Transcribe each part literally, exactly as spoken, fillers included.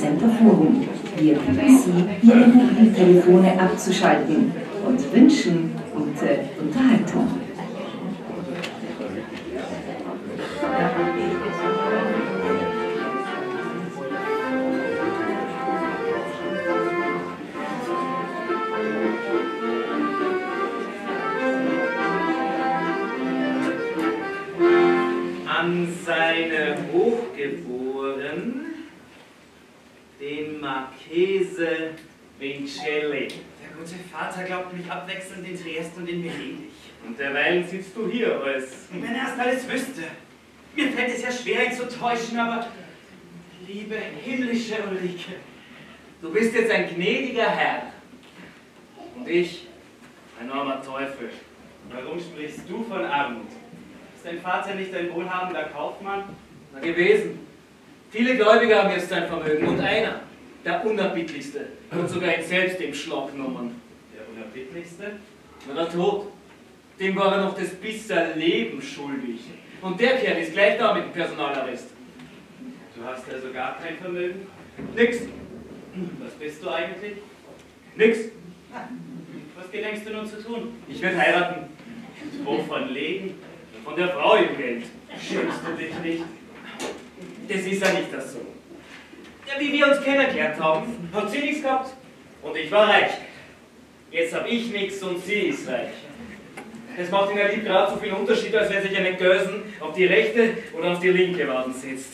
Center Forum. Wir bitten Sie, Ihre Mobiltelefone abzuschalten und wünschen gute Unterhaltung. An seine Hochgeboren, den Marchese Vincelli. Der gute Vater glaubt mich abwechselnd in Triest und in Venedig. Und derweil sitzt du hier als... Wenn er erst alles wüsste. Mir fällt es ja schwer, ihn zu täuschen, aber... Liebe himmlische Ulrike. Du bist jetzt ein gnädiger Herr. Und ich, ein armer Teufel. Warum sprichst du von Armut? Ist dein Vater nicht ein wohlhabender Kaufmann? Na gewesen. Viele Gläubige haben jetzt sein Vermögen und einer, der unerbittlichste, hat sogar ihn selbst im Schlag genommen. Der unerbittlichste? Na der Tod. Dem war er noch das bisser Leben schuldig. Und der Kerl ist gleich da mit dem Personalarrest. Du hast also gar kein Vermögen? Nix. Was bist du eigentlich? Nix. Was gedenkst du nun zu tun? Ich werde heiraten. Wovon leben? Von der Frau im Geld. Schämst du dich nicht? Das ist ja nicht das so. Ja, wie wir uns kennengelernt haben, hat sie nichts gehabt. Und ich war reich. Jetzt habe ich nichts und sie ist reich. Das macht in der Liebe gerade so viel Unterschied, als wenn sich eine Gösen auf die rechte oder auf die linke Waden setzt.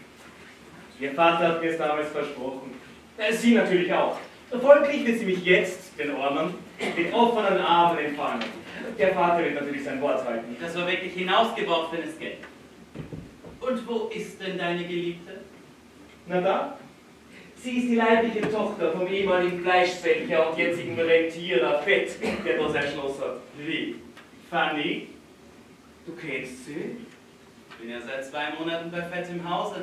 Ihr Vater hat mir es damals versprochen. Äh, sie natürlich auch. Folglich wird sie mich jetzt, den Armen, mit offenen Armen empfangen. Der Vater wird natürlich sein Wort halten. Das war wirklich hinausgeworfenes Geld. Und wo ist denn deine Geliebte? Na da? Sie ist die leibliche Tochter vom ehemaligen Fleischzecher und jetzigen Rentierer Fett, der da sein Schloss hat. Wie? Fanny? Du kennst sie? Ich bin ja seit zwei Monaten bei Fett im Hause.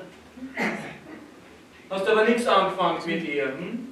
Hast du aber nichts angefangen mit ihr, hm?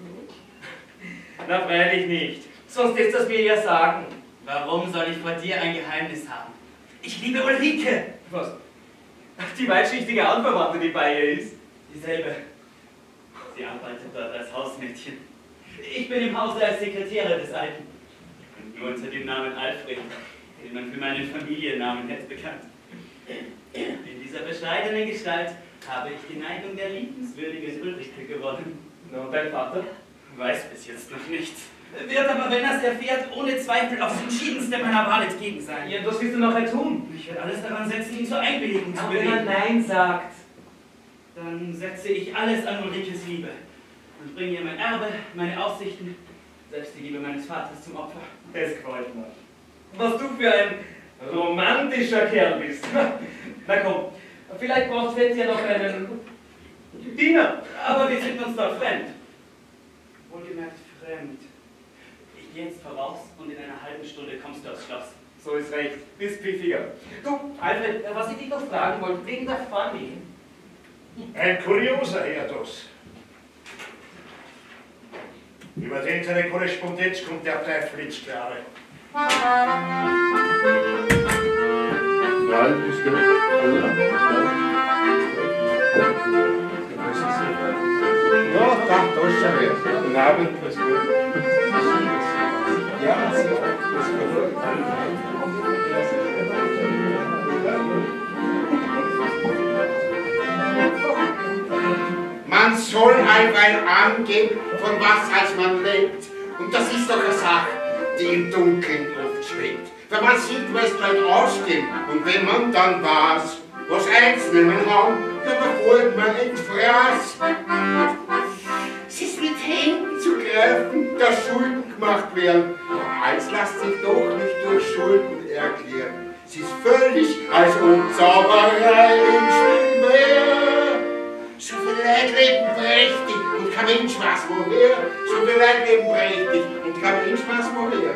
Na freilich nicht. Sonst ist das mir ja sagen. Warum soll ich vor dir ein Geheimnis haben? Ich liebe Ulrike! Was? Die weitschichtige Anverwandte, die bei ihr ist? Dieselbe. Sie arbeitet dort als Hausmädchen. Ich bin im Hause als Sekretärin des Alten. Und nur unter dem Namen Alfred, den man für meinen Familiennamen hätte bekannt. In dieser bescheidenen Gestalt habe ich die Neigung der liebenswürdigen Ulrike gewonnen. Na, und dein Vater? Weiß bis jetzt noch nichts. Wird aber, wenn er es erfährt, ohne Zweifel aufs entschiedenste meiner Wahl entgegen sein. Ja, was willst du nachher tun? Ich werde alles daran setzen, ihn zur Einwilligung zu Aber wenn er bewegen. Nein sagt, dann setze ich alles an Ulrikes Liebe und bringe ihr mein Erbe, meine Aussichten, selbst die Liebe meines Vaters zum Opfer. das gefällt mir. Was du für ein romantischer Kerl bist. Na komm, vielleicht braucht Fett ja noch einen Diener. Aber wir sind uns doch fremd. Wohlgemerkt fremd. Ich gehe jetzt voraus und in einer halben Stunde kommst du aufs Schloss. So ist recht, bist pfiffiger. Du, Alfred, was ich dich noch fragen wollte, wegen der Fanny. Ein kurioser Herr das. Über den seine Korrespondenz kommt der Teufel ins Klare. Nein, ist gut. Ja, da, da ist er wieder. Guten Abend, was gut. Ja, man soll allweil angeben, von was als man lebt. Und das ist doch eine Sache, die im Dunkeln oft schwebt. Wenn man sieht, was dort ausgeht, und wenn man dann weiß, was einzunehmen haben, dann holt man ins Fraß. Es ist mit Händen zu greifen, dass Schulden gemacht werden. Als lässt sich doch nicht durch Schulden erklären. Es ist völlig, als ob Zauberei im Spiel wäre. So viele Leute leben prächtig und kein Mensch weiß woher. So viele Leute leben prächtig und kein Mensch weiß woher.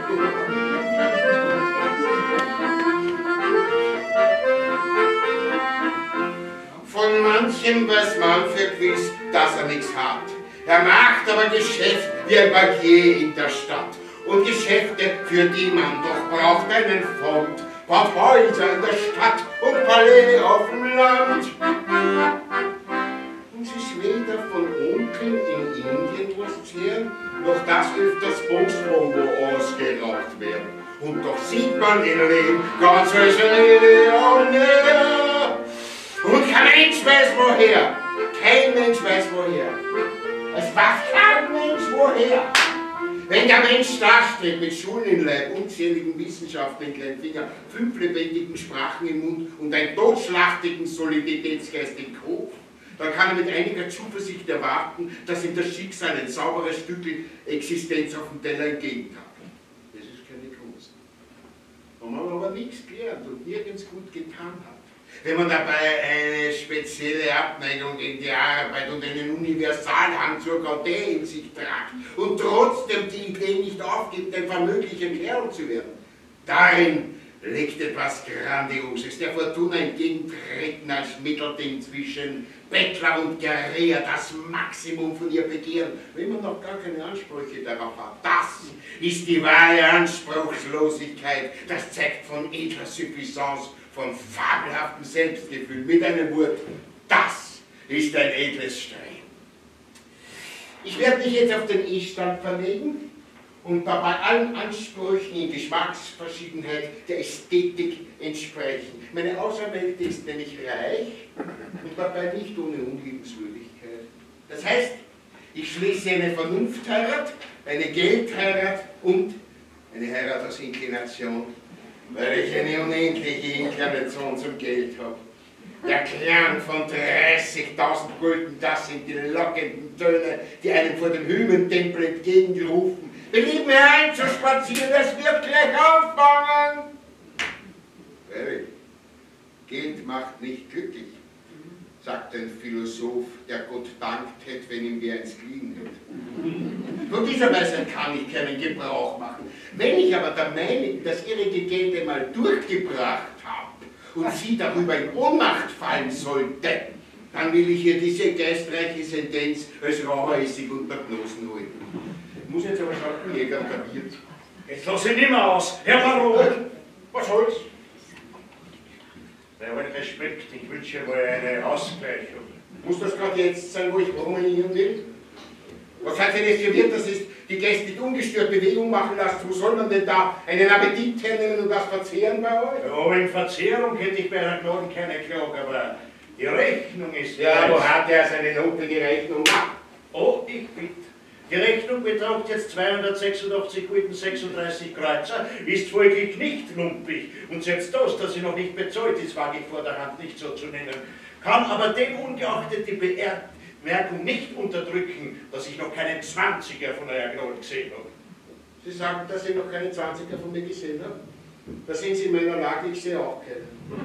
Von manchem weiß man für gewiss, dass er nichts hat. Er macht aber Geschäft wie ein Bankier in der Stadt. Und Geschäfte, für die man doch braucht einen Fond. Baut Häuser in der Stadt und Palais auf dem Land. uns ist weder von Onkeln in Indien was zu hören, noch dass öfters Postbomber ausgeraucht werden. Und doch sieht man in Leben ganz Millionär. Und kein Mensch weiß woher. Kein Mensch weiß woher. Es weiß kein Mensch woher. Wenn der Mensch dasteht mit Schulen im Leib, unzähligen Wissenschaften in kleinen Fingern, fünf lebendigen Sprachen im Mund und einen totschlachtigen Solidaritätsgeist im Kopf, dann kann er mit einiger Zuversicht erwarten, dass ihm das Schicksal ein sauberes Stück Existenz auf dem Teller entgegnet hat. Das ist keine Kunst. Wenn man aber nichts gelernt und nirgends gut getan hat, wenn man dabei eine spezielle Abneigung gegen die Arbeit und einen Universalhang zur Gaudé in sich tragt und trotzdem die Idee nicht aufgibt, ein vermöglicher Kerl zu werden, darin liegt etwas Grandioses, der Fortuna entgegentreten als Mittelding zwischen Bettler und Guerilla, das Maximum von ihr begehren, wenn man noch gar keine Ansprüche darauf hat. Das ist die wahre Anspruchslosigkeit, das zeigt von edler Suffisance, von fabelhaftem Selbstgefühl, mit einem Wort, das ist ein edles Streben. Ich werde mich jetzt auf den E-Stand verlegen und dabei allen Ansprüchen in Geschmacksverschiedenheit der Ästhetik entsprechen. Meine Auserwählte ist nämlich reich und dabei nicht ohne Unliebenswürdigkeit. Das heißt, ich schließe eine Vernunftheirat, eine Geldheirat und eine Heirat aus Inklination, weil ich eine unendliche Inklination zum Geld habe. Der Klang von dreißigtausend Gulden, das sind die lockenden Töne, die einem vor dem Hymentempel entgegenrufen. Belieben hereinzuspazieren, es wird gleich anfangen. Well, Geld macht nicht glücklich, sagt ein Philosoph, der Gott dankt hätte, wenn ihm wer ins Glied hätte. Von dieser Weisheit kann ich keinen Gebrauch machen. Wenn ich aber der Meinung das ihrige Geld einmal durchgebracht habe und sie darüber in Ohnmacht fallen sollte, dann will ich ihr diese geistreiche Sentenz als Raucheressig unter Knosen holen. Ich muss jetzt aber Schattenjäger kapiert. Jetzt lass ich nicht mehr aus. Herr Baron! Was soll's? Bei allem Respekt, ich wünsche mal eine Ausgleichung. Muss das gerade jetzt sein, wo ich promenieren will? Was hat denn jetzt gewirkt, dass es die Gäste nicht ungestört Bewegung machen lassen? Wo soll man denn da einen Appetit hernehmen und das verzehren bei euch? Ja, in Verzehrung hätte ich bei einer Gnaden keine Klage, aber die Rechnung ist... Ja, wo hat er seine notwendige Rechnung? Oh, ich bitte. Die Rechnung betragt jetzt zweihundertsechsundachtzig Gulden sechsunddreißig Kreuzer, ist folglich nicht lumpig und setzt das, dass sie noch nicht bezahlt ist, wage ich vor der Hand nicht so zu nennen, kann aber dem ungeachtet die Bemerkung nicht unterdrücken, dass ich noch keinen Zwanziger von eurer Gnade gesehen habe. Sie sagen, dass Sie noch keinen Zwanziger von mir gesehen haben? Da sind Sie in meiner Lage, ich sehe auch keinen.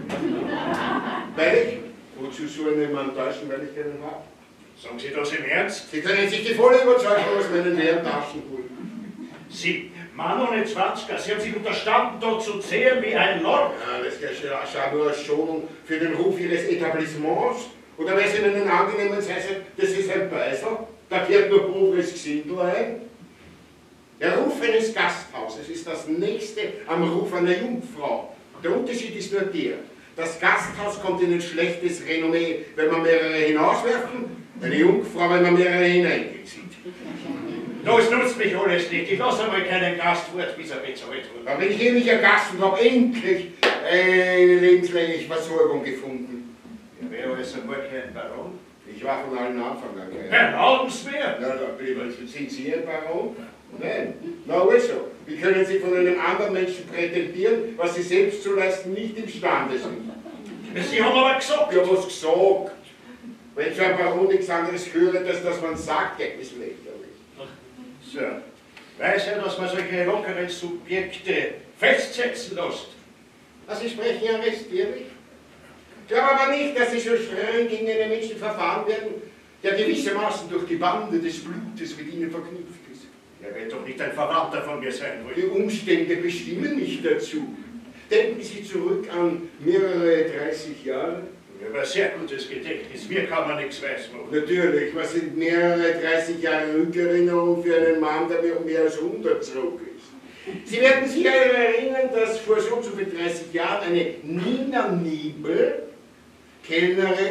Weil ich? Wozu sollen wir jemanden täuschen, weil ich keinen habe? Sagen Sie das im Ernst? Sie können sich die volle Überzeugung aus meinen leeren Taschen holen. Sie, Mann ohne Zwanziger, Sie haben sich unterstanden, dort zu zählen wie ein Lord. Ja, das ist ja nur als Schonung für den Ruf Ihres Etablissements. Oder weil Sie einen angenehmen sagen, das ist ein Beisel, da gehört nur pures Gesindel ein. Der Ruf eines Gasthauses ist das nächste am Ruf einer Jungfrau. Der Unterschied ist nur der. Das Gasthaus kommt in ein schlechtes Renommee, wenn man mehrere hinauswerfen, eine Jungfrau, wenn man mehrere hineinzieht. Das nutzt mich alles nicht. Ich lasse einmal keinen Gastwort, bis er bezahlt wurde. Da bin ich ähnlicher Gast und habe endlich eine lebenslängliche Versorgung gefunden. Ja, wer ist einmal kein Baron? Ich war von allen Anfang an kein. Erlauben Sie mir! Na, da sind Sie ein Baron? Nein. Na also, wie können Sie von einem anderen Menschen prätendieren, was Sie selbst zu leisten nicht imstande sind? Sie haben aber gesagt. Ja, was gesagt? Wenn so ein Baron nichts anderes höre, als dass man sagt, ja, ist lächerlich. So, weiß ja, dass man solche lockeren Subjekte festsetzen lässt. Also Sie sprechen ja recht ehrlich. Ich glaube aber nicht, dass Sie so streng gegen einen Menschen verfahren werden, der gewissermaßen durch die Bande des Blutes mit Ihnen verknüpft ist. Er wird doch nicht ein Verwandter von mir sein wollen. Die Umstände bestimmen mich dazu. Denken Sie zurück an mehrere dreißig Jahre. Ich habe ein sehr gutes Gedächtnis, mir kann man nichts weismachen. Natürlich, was sind mehrere dreißig Jahre Rückerinnerung für einen Mann, der mir mehr als hundert zurück ist. Sie werden sich erinnern, dass vor so und so viel dreißig Jahren eine Nina Niebel, Kellnerin,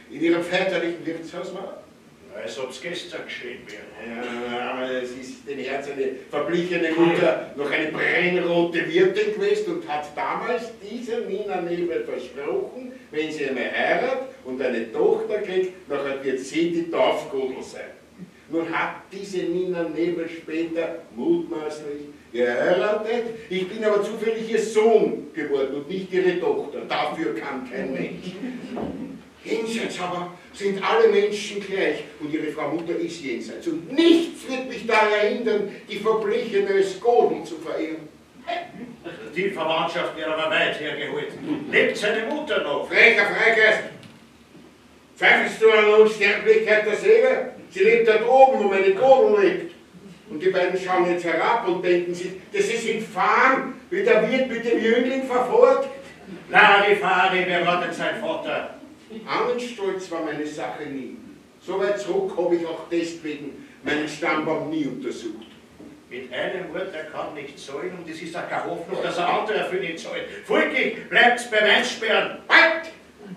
in Ihrem väterlichen Wirtshaus war? Als ob es gestern geschehen wäre. Ja, aber es ist dem Herz eine verblichene Mutter noch eine brennrote Wirtin gewesen und hat damals dieser Nina Nebel versprochen, wenn sie einmal heiratet und eine Tochter kriegt, nachher wird sie die Dorfgodel sein. Nun hat diese Nina Nebel später mutmaßlich geheiratet. Ich bin aber zufällig ihr Sohn geworden und nicht ihre Tochter. Dafür kann kein Mensch. Jenseits aber sind alle Menschen gleich und ihre Frau Mutter ist jenseits. Und nichts wird mich daran hindern, die verblichene Godel zu verehren. Die Verwandtschaft wäre aber weit hergeholt. Lebt seine Mutter noch? Frecher Freigeist! Zweifelst du an der Unsterblichkeit der Seele? Sie lebt dort oben, wo meine Godel liegt. Und die beiden schauen jetzt herab und denken sich, das ist infam, wie der Wirt mit dem Jüngling verfolgt. Larifari, wer war denn sein Vater? Ahnenstolz war meine Sache nie. So weit zurück habe ich auch deswegen meinen Stammbaum nie untersucht. Mit einem Wort, er kann nicht zahlen und es ist auch keine Hoffnung, dass er andere für ihn zahlt. Folglich bleibt's beim Einsperren. Halt!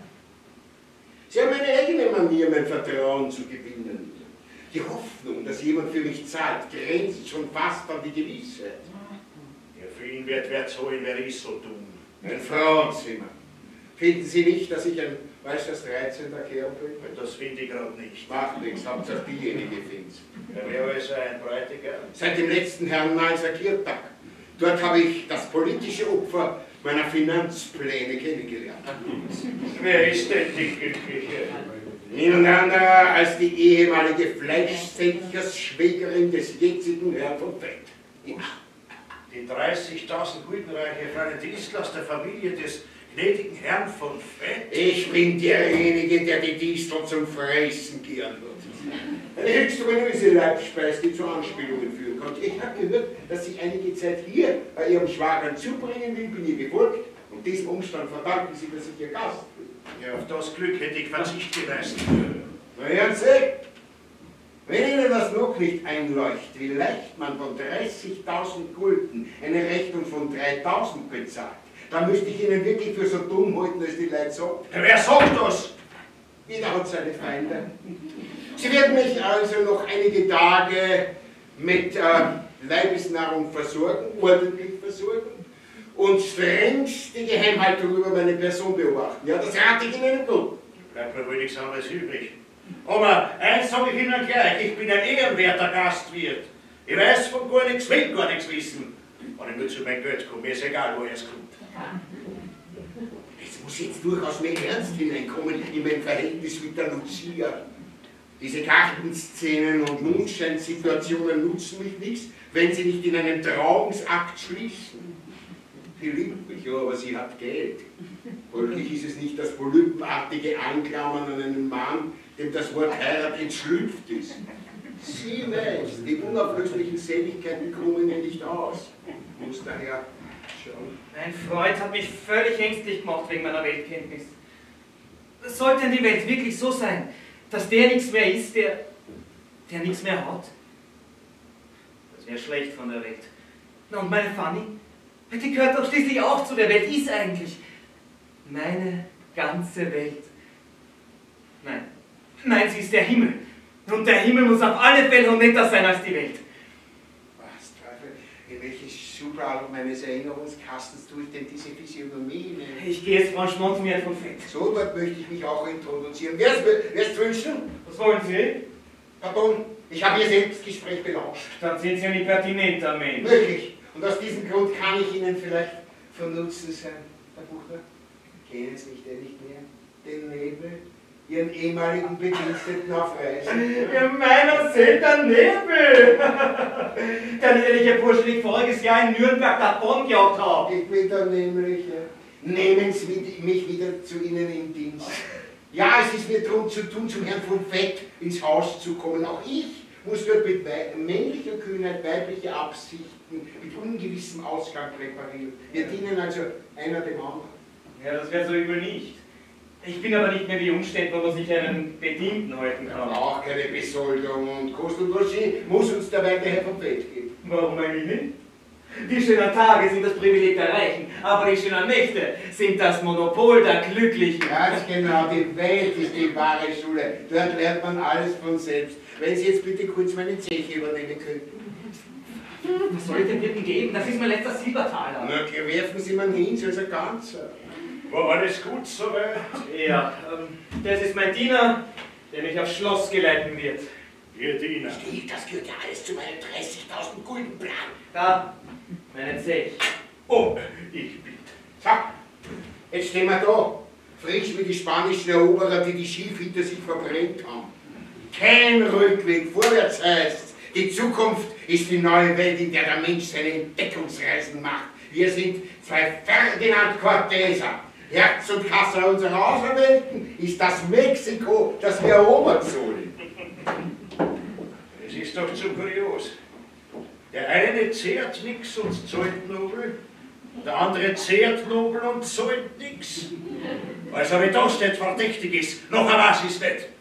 Sie haben eine eigene Manier, mein Vertrauen zu gewinnen. Die Hoffnung, dass jemand für mich zahlt, grenzt schon fast an die Gewissheit. Ja, für ihn wird wer zahlen, wer ist so dumm. Ein Frauenzimmer. Finden Sie nicht, dass ich ein, weiß das, dreizehnter Kerl bin? Das finde ich gerade nicht. Macht nichts, Hauptsache diejenige find's. Er wäre also ein Bräutigam. Seit dem letzten Herrn Neiser Kirtag. Dort habe ich das politische Opfer meiner Finanzpläne kennengelernt. Wer ist denn die Glückliche? Niemand anderer als die ehemalige Fleischsenkersschwägerin des jetzigen Herrn von Fett. Ja. Die dreißigtausend Guldenreiche Fräulein Distel aus der Familie des gnädigen Herrn von Fett? Ich bin derjenige, der die Distel zum Fressen gern wird. Eine höchst ominöse Leibspeise, die zu Anspielungen führen konnte. Ich habe gehört, dass sich einige Zeit hier bei ihrem Schwager zubringen will, bin ihr gefolgt und diesem Umstand verdanken sie, dass ich ihr Gast bin. Ja, auf das Glück hätte ich Verzicht geleistet. Na hören Sie, wenn Ihnen das noch nicht einleuchtet, wie leicht man von dreißigtausend Gulden eine Rechnung von dreitausend bezahlt, dann müsste ich Ihnen wirklich für so dumm halten, als die Leute sagen. Ja, wer sagt das? Jeder hat seine Feinde. Sie werden mich also noch einige Tage mit äh, Leibesnahrung versorgen, ordentlich versorgen und strengst die Geheimhaltung über meine Person beobachten. Ja, das rate ich Ihnen gut. Bleibt mir wohl nichts anderes übrig. Aber eins sage ich Ihnen gleich, ich bin ein ehrenwerter Gastwirt. Ich weiß von gar nichts, will gar nichts wissen. Wenn ich nur zu meinem Geld komme, mir ist egal, woher es kommt. Es muss jetzt durchaus mehr Ernst hineinkommen in mein Verhältnis mit der Lucia. Diese Gartenszenen und Mondscheinsituationen nutzen mich nichts, wenn sie nicht in einen Trauungsakt schließen. Sie liebt mich, ja, aber sie hat Geld. Folglich ist es nicht das polypenartige Anklammern an einen Mann, dem das Wort Heirat entschlüpft ist. Sie weiß, die unauflöslichen Seligkeiten kommen ihr nicht aus. Muss daher schauen. Mein Freund hat mich völlig ängstlich gemacht wegen meiner Weltkenntnis. Sollte denn die Welt wirklich so sein, dass der nichts mehr ist, der, der nichts mehr hat? Das wäre schlecht von der Welt. Na und meine Fanny? Die gehört doch schließlich auch zu der Welt, ist eigentlich meine ganze Welt. Nein, nein, sie ist der Himmel. Und der Himmel muss auf alle Fälle netter sein als die Welt. Was, Teufel, in welches Schublade meines Erinnerungskastens tue ich denn diese Physiognomie nehmen? Ich gehe jetzt franchement zu mir von Fett. So, dort möchte ich mich auch introduzieren. Wer ist wünschen? Was wollen Sie? Pardon, ich habe Ihr Selbstgespräch belauscht. Dann sind Sie ein impertinenter Mensch. Möglich. Und aus diesem Grund kann ich Ihnen vielleicht von Nutzen sein, Herr Buchner. Kennen Sie mich denn nicht mehr? Den Nebel? Ihren ehemaligen Bediensteten auf Reisen? Ja, meiner seht der Nebel! Der liederliche Bursche, den ich voriges Jahr in Nürnberg davongejagt habe. Ich bin der Nämliche. Nehmen Sie mich wieder zu Ihnen in Dienst. Ja, es ist mir darum zu tun, zum Herrn von Fett ins Haus zu kommen. Auch ich muss dort mit männlicher Kühnheit weibliche Absichten mit ungewissem Ausgang präparieren. Wir dienen also einer dem anderen. Ja, das wäre so übel nicht. Ich bin aber nicht mehr wie Umstände, wo man sich einen Bedienten halten kann. Auch keine Besoldung und Kost und Logis muss uns dabei der Herr vom Fett geben. Warum eigentlich nicht? Die schönen Tage sind das Privileg der Reichen, aber die schönen Nächte sind das Monopol der Glücklichen. Ganz genau, die Welt ist die wahre Schule. Dort lernt man alles von selbst. Wenn Sie jetzt bitte kurz meine Zeche übernehmen könnten. Was soll ich dem Wirten geben? Das ist mein letzter Silbertaler. Na, werfen Sie mal hin, so ist ein ganzer. War alles gut soweit? Ja, ähm, das ist mein Diener, der mich aufs Schloss geleiten wird. Ihr Diener. Steve, das gehört ja alles zu meinem dreißigtausend Gulden Plan. Da, meinen Zech. Oh, ich bitte. So, jetzt stehen wir da. Frisch wie die spanischen Eroberer, die die Schiff hinter sich verbrennt haben. Kein Rückweg, vorwärts heißt, die Zukunft ist die neue Welt, in der der Mensch seine Entdeckungsreisen macht. Wir sind zwei Ferdinand Corteser. Herz und Kassa unserer Auserwählten ist das Mexiko, das wir erobern sollen. Es ist doch zu kurios. Der eine zehrt nix und zahlt nobel, der andere zehrt nobel und zahlt nix. Also wenn das nicht verdächtig ist, noch ein was ist nicht.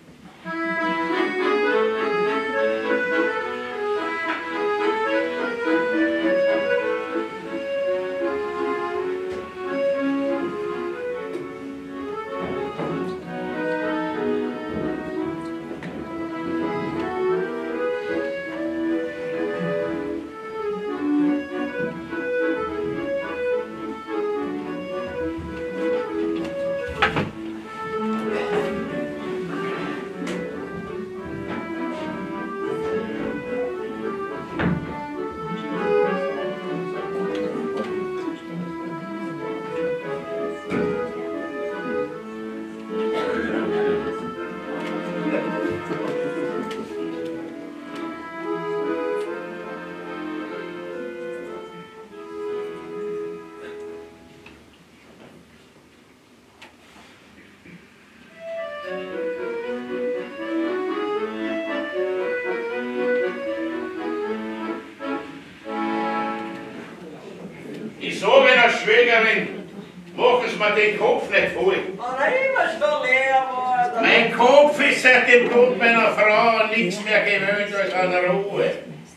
Ich sage der Schwägerin, machen Sie mir den Kopf nicht voll. Oh nein, was schon leer geworden. Mein Kopf ist seit dem Tod meiner Frau an nichts mehr gewöhnt als an Ruhe.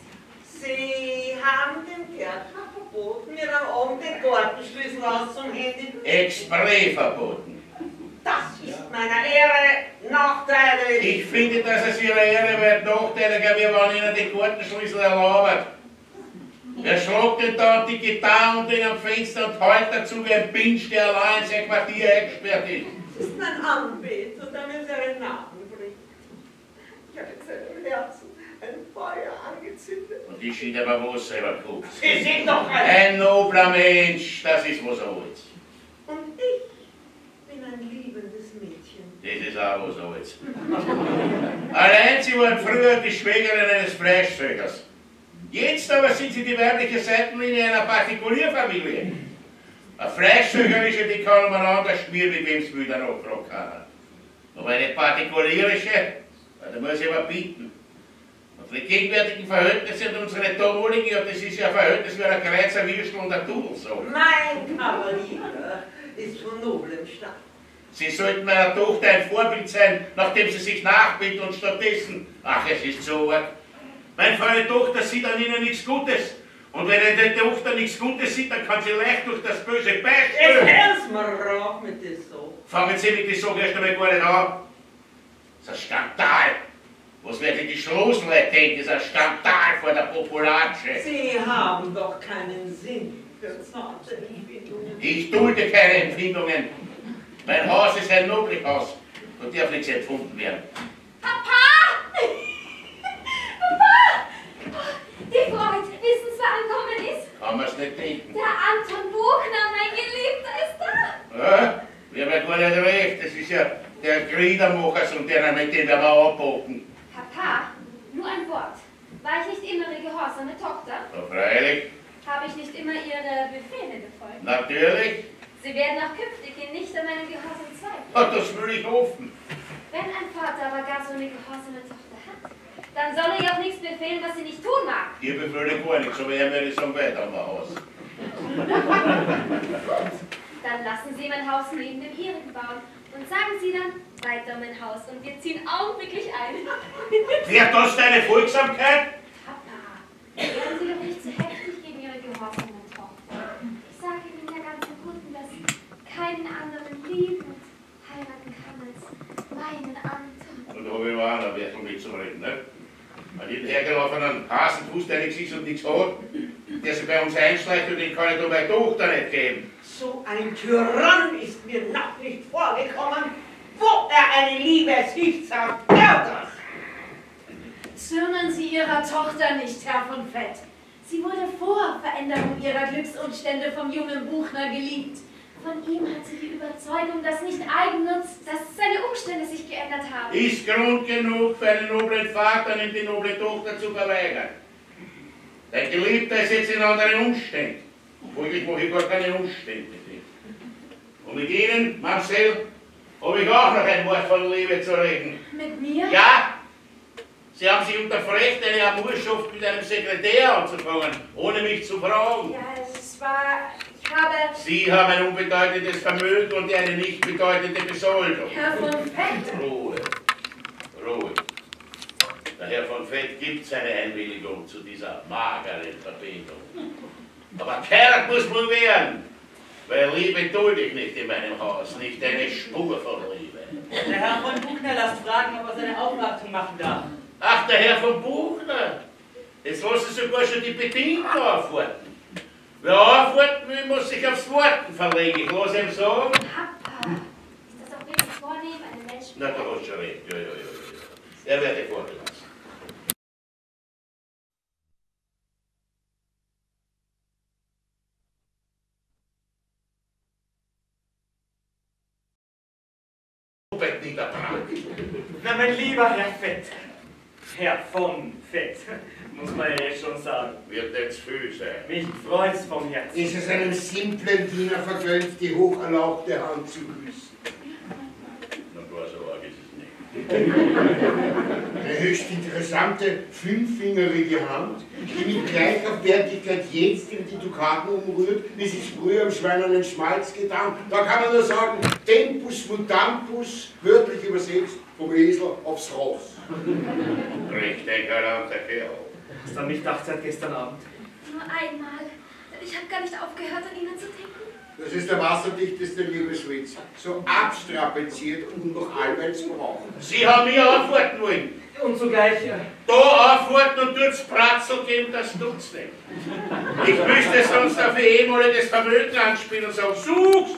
Sie haben dem Gärtner verboten, mir am Abend den Gartenschlüssel auszuhändigen. Exprès verboten. Das ist meiner Ehre nachteilig. Ich finde, dass es Ihrer Ehre wert nachteiliger, wie wenn Ihnen die Gartenschlüssel erlaubt. Er schlagt den da die Gitarre unter Ihrem Fenster und heult dazu wie ein Binsch, der allein in sein Quartier eingesperrt ist. Es ist mein Anbeter, der mir seinen Namen bringt. Ich habe in seinem Herzen ein Feuer angezündet. Und ich schied aber Wasser über den Kopf. Sie sind doch ein... Ein nobler Mensch, das ist was Altes. Und ich bin ein liebendes Mädchen. Das ist auch was Altes. Allein Sie waren früher die Schwägerin eines Fleischträgers. Jetzt aber sind Sie die weibliche Seitenlinie einer Partikulierfamilie. Eine Fleischträgerische, die kann man anders spielen, wie wem es wieder nachfragen kann. Aber eine partikulirische, da muss ich aber bieten. Und die gegenwärtigen Verhältnisse und unsere damaligen, ja, das ist ja ein Verhältnis wie ein Kreuzer Würstel und ein Tudelsack. Mein Kavalier ist von noblem Stand. Sie sollten meiner Tochter ein Vorbild sein, nachdem sie sich nachbildet und stattdessen, ach, es ist so arg. Meine feine Tochter sieht an Ihnen nichts Gutes. Und wenn eine Tochter nichts Gutes sieht, dann kann sie leicht durch das böse Es Beispiel. hält's mir rauf mit das so. Fangen Sie mit die Sorge erst einmal gar nicht an. Das ist ein Skandal. Was werden die Schlossleute denken? Das ist ein Skandal vor der Populatsche. Sie haben doch keinen Sinn für zarte Empfindungen. Ich dulde keine Empfindungen. Mein Haus ist ein Nobelhaus und darf nichts empfunden werden. Papa! Papa! Die Freud, wissen Sie, wer angekommen ist? Kann man's nicht denken. Der Anton Buchner, mein Geliebter, ist da! Ja, wir haben ja gar nicht recht. Das ist ja der Griedermacher, und der, mit dem wir mal abboten. Papa, nur ein Wort. War ich nicht immer Ihre gehorsame Tochter? Ja, freilich. Habe ich nicht immer Ihre Befehle befolgt? Natürlich. Sie werden auch künftig in nicht an meinem Gehorsam zweifeln. Ja, das will ich hoffen. Wenn ein Vater aber gar so eine gehorsame Tochter hat, dann soll er ihr auch nichts befehlen, was sie nicht tun mag. Ihr befehle gar nichts, aber er würde sagen, weiter am Haus. Gut, dann lassen Sie mein Haus neben dem Ihrigen bauen und sagen Sie dann, weiter um mein Haus und wir ziehen augenblicklich ein. Wird das deine Folgsamkeit? Papa, werden Sie doch nicht so heftig gegen Ihre Gehorsamen. Fuß, der nichts ist und nichts hat, der sich bei uns einschleicht und den kann ich doch meine Tochter nicht geben. So ein Tyrann ist mir noch nicht vorgekommen, wo er eine Liebe sich zerstört. Zürnen Sie Ihrer Tochter nicht, Herr von Fett. Sie wurde vor Veränderung ihrer Glücksumstände vom jungen Buchner geliebt. Von ihm hat sie die Überzeugung, dass nicht Eigennutz, dass seine Umstände sich geändert haben. Ist Grund genug für einen noblen Vater, ihm die noble Tochter zu verweigern. Dein Geliebter ist jetzt in anderen Umständen. Folglich mache ich gar keine Umstände mit ihm. Und mit Ihnen, Marcel, habe ich auch noch ein Wort von Liebe zu reden. Mit mir? Ja! Sie haben sich unterfrecht, eine Amurschaft mit einem Sekretär anzufangen, ohne mich zu fragen. Ja, es war... ich habe... Sie haben ein unbedeutendes Vermögen und eine nicht bedeutende Besoldung. Herr von Fett! Ruhe, Ruhe. Der Herr von Fett gibt seine Einwilligung zu dieser mageren Verbindung. Aber Kerl muss man werden, weil Liebe dulde ich nicht in meinem Haus, nicht eine Spur von Liebe. Der Herr von Buchner lässt fragen, ob er seine Aufwartung machen darf. Ach, der Herr von Buchner. Jetzt lassen sogar schon die Bedienten aufwarten. Wer aufwarten will, muss sich aufs Warten verlegen. Ich lasse ihm sagen. Papa, ist das auch wirklich vornehm, einen Menschen... Na, da hast du schon recht. Ja, ja, ja, ja. Er werde vorgelassen. Na, mein lieber Herr Fett, Herr von Fett, muss man ja jetzt schon sagen. Wird jetzt viel sein. Mich freut's vom Herzen. Ist es einem simplen Diener vergönnt, die hocherlauchte Hand zu küssen? Na, klar, so arg ist es nicht. Eine höchst interessante, fünffingerige Hand, die mit gleicher Wertigkeit jetzt in die Dukaten umrührt, wie sie es früher am schweinernen Schmalz getan. Da kann man nur sagen, Tempus mutampus, wörtlich übersetzt, vom Esel aufs Ross. Recht ein galanter Kerl. Hast du an mich gedacht seit gestern Abend? Nur einmal. Ich habe gar nicht aufgehört, an Ihnen zu denken. Das ist der wasserdichteste Liebeswitz. So abstrapaziert und noch allweils braucht. Sie haben mir aufwarten wollen. Und zugleich... Äh, Da aufwarten und durchs Pratzel geben, das tut's nicht. Ich müsste sonst auf ihr ehemaliges Vermögen anspielen und sagen, such's!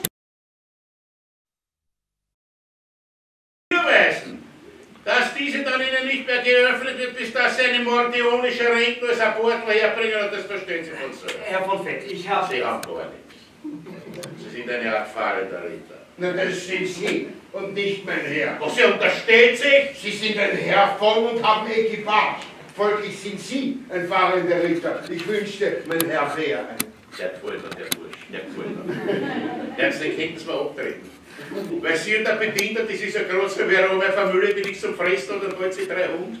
Hinweisen, dass diese dann Ihnen nicht mehr geöffnet wird, bis dass Sie eine mordionische Rente als ein Portler herbringen, und das verstehen Sie von so. Herr von Fett, ich habe... Sie haben gar nichts. Sie sind eine Art fahrender Ritter. Na, das sind Sie und nicht mein Herr. Doch Sie untersteht sich? Sie sind ein Herr von und haben Equipage. Folglich sind Sie ein fahrender Ritter. Ich wünschte, mein Herr wäre ein... Der Pfälter, der Bursch, der Pfälter. Herzlich hätten Sie mir abtreten. Weil Sie und der Bediener, das ist eine große Währung, meine Familie, die nichts zum Fressen oder bald sie drei Hund.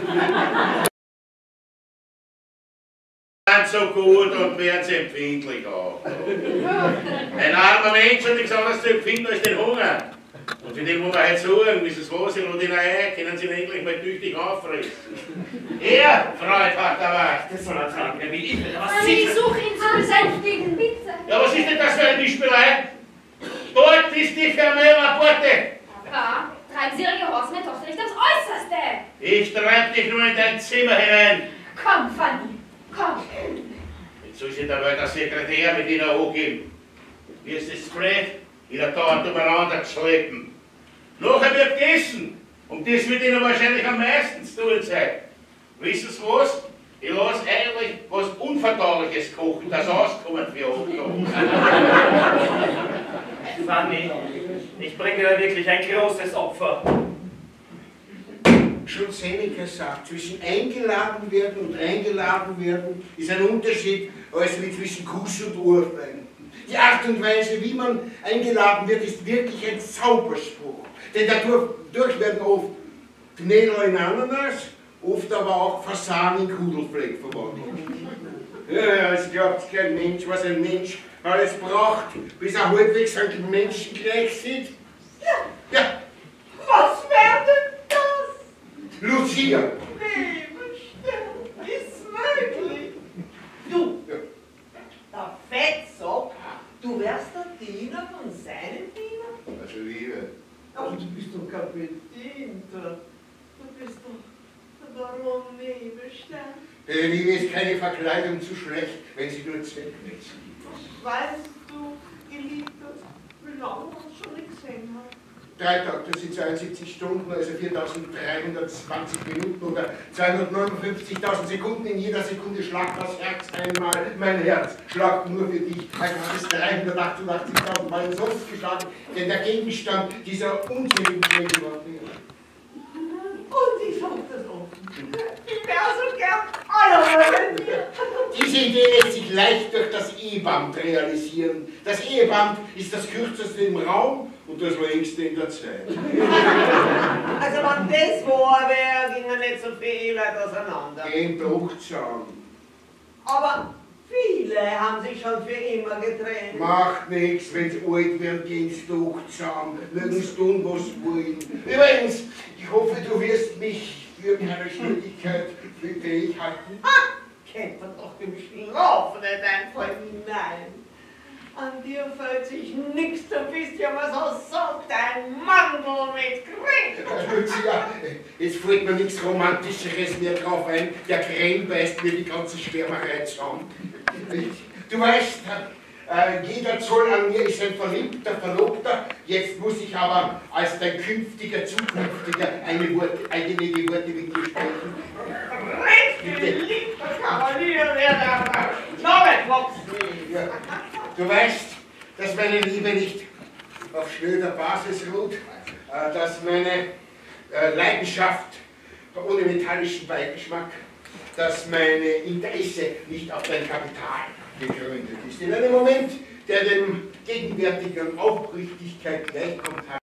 Sind so gut und werden sie empfindlich auch. Ein armer Mensch hat nichts anderes zu empfinden als den Hunger. Und für den muss man halt sagen, wissen Sie was, in den Ei können Sie ihn endlich mal tüchtig auffressen. Er, Freudvater, was? Das soll er tragen, wer will ich will. Was Mami, ich suche ihn zu besänftigen, bitte. Ja, was ist denn das für eine Mischbelei? Dort ist die Vermehrerporte. Papa, treiben Sie Ihre gehorsame Tochter nicht aufs Äußerste. Ich treib dich nur in dein Zimmer hinein. Komm, Fanny, komm. Jetzt soll sich der Welt Sekretär mit Ihnen hochgeben. Wie ist das Gespräch? Wieder dauernd umeinander zu schleppen. Nachher wird gegessen. Und das wird Ihnen wahrscheinlich am meisten zu tun sein. Wissen Sie was? Ich lasse eigentlich was Unverdauliches kochen, das Auskommen für Obdach. Fanny, ich bringe dir wirklich ein großes Opfer. Schon Seneca sagt, zwischen eingeladen werden und eingeladen werden ist ein Unterschied als wie zwischen Kuss und Ohrfein. Die Art und Weise, wie man eingeladen wird, ist wirklich ein Zauberspruch. Denn dadurch werden oft Knädel in Ananas, oft aber auch Fasan in Kudelfleck verwandelt. Ja, ja, es glaubt kein Mensch, was ein Mensch alles braucht, bis er halbwegs einen Menschen gleich sieht. Ja. Ja. Was wäre denn das? Lucia. Nebenstern, ist möglich. Du, Ja. der Fett sagt, du wärst der Diener von seinem Diener? Also Liebe. Aber du bist doch kein Bedienter. Du bist doch der Baron Nebelstern. Für die Liebe ist keine Verkleidung zu schlecht, wenn sie nur zweckmäßig ist. Weißt du, Geliebter, wie lange wir uns schon nicht gesehen haben? Drei Tage, das sind zweiundsiebzig Stunden, also viertausenddreihundertzwanzig Minuten oder zweihundertneunundfünfzigtausend Sekunden. In jeder Sekunde schlagt das Herz einmal. Mein Herz schlagt nur für dich. Also hat es dreihundertachtundachtzigtausend Mal umsonst geschlagen, denn der Gegenstand dieser unzähligen Gegenwart. Und ich sag das offen. Ich wäre so gern alle mit dir. Diese Idee lässt sich leicht durch das Eheband realisieren. Das Eheband ist das kürzeste im Raum und das längste in der Zeit. Also wenn das wahr wäre, gingen nicht so viele Leute auseinander. Gehen doch zusammen. Aber viele haben sich schon für immer getrennt. Macht nichts, wenn sie alt werden, gehen sie doch zusammen. Mögen sie tun, was sie wollen. Übrigens, ich hoffe, du wirst mich für keine Schwierigkeit für fähig halten. Ha! Kennt man doch im Schlaf nicht einfach hinein. An dir fällt sich nichts, du bist ja was so sagt, ein Mandel mit Creme. Ja, jetzt fällt mir nichts Romantischeres mehr drauf ein. Der Creme beißt mir die ganze Schwärmerei zusammen. Du weißt, äh, jeder Zoll an mir ist ein Verliebter, Verlobter. Jetzt muss ich aber als dein künftiger, zukünftiger eine Wort, einige Worte mit dir sprechen. Recht geliebter Kavalier, wer da noch etwas. Ja. Du weißt, dass meine Liebe nicht auf schnöder Basis ruht, äh, dass meine äh, Leidenschaft ohne metallischen Beigeschmack, dass meine Interesse nicht auf dein Kapital gegründet ist. In einem Moment, der dem gegenwärtigen Aufrichtigkeit gleichkommt,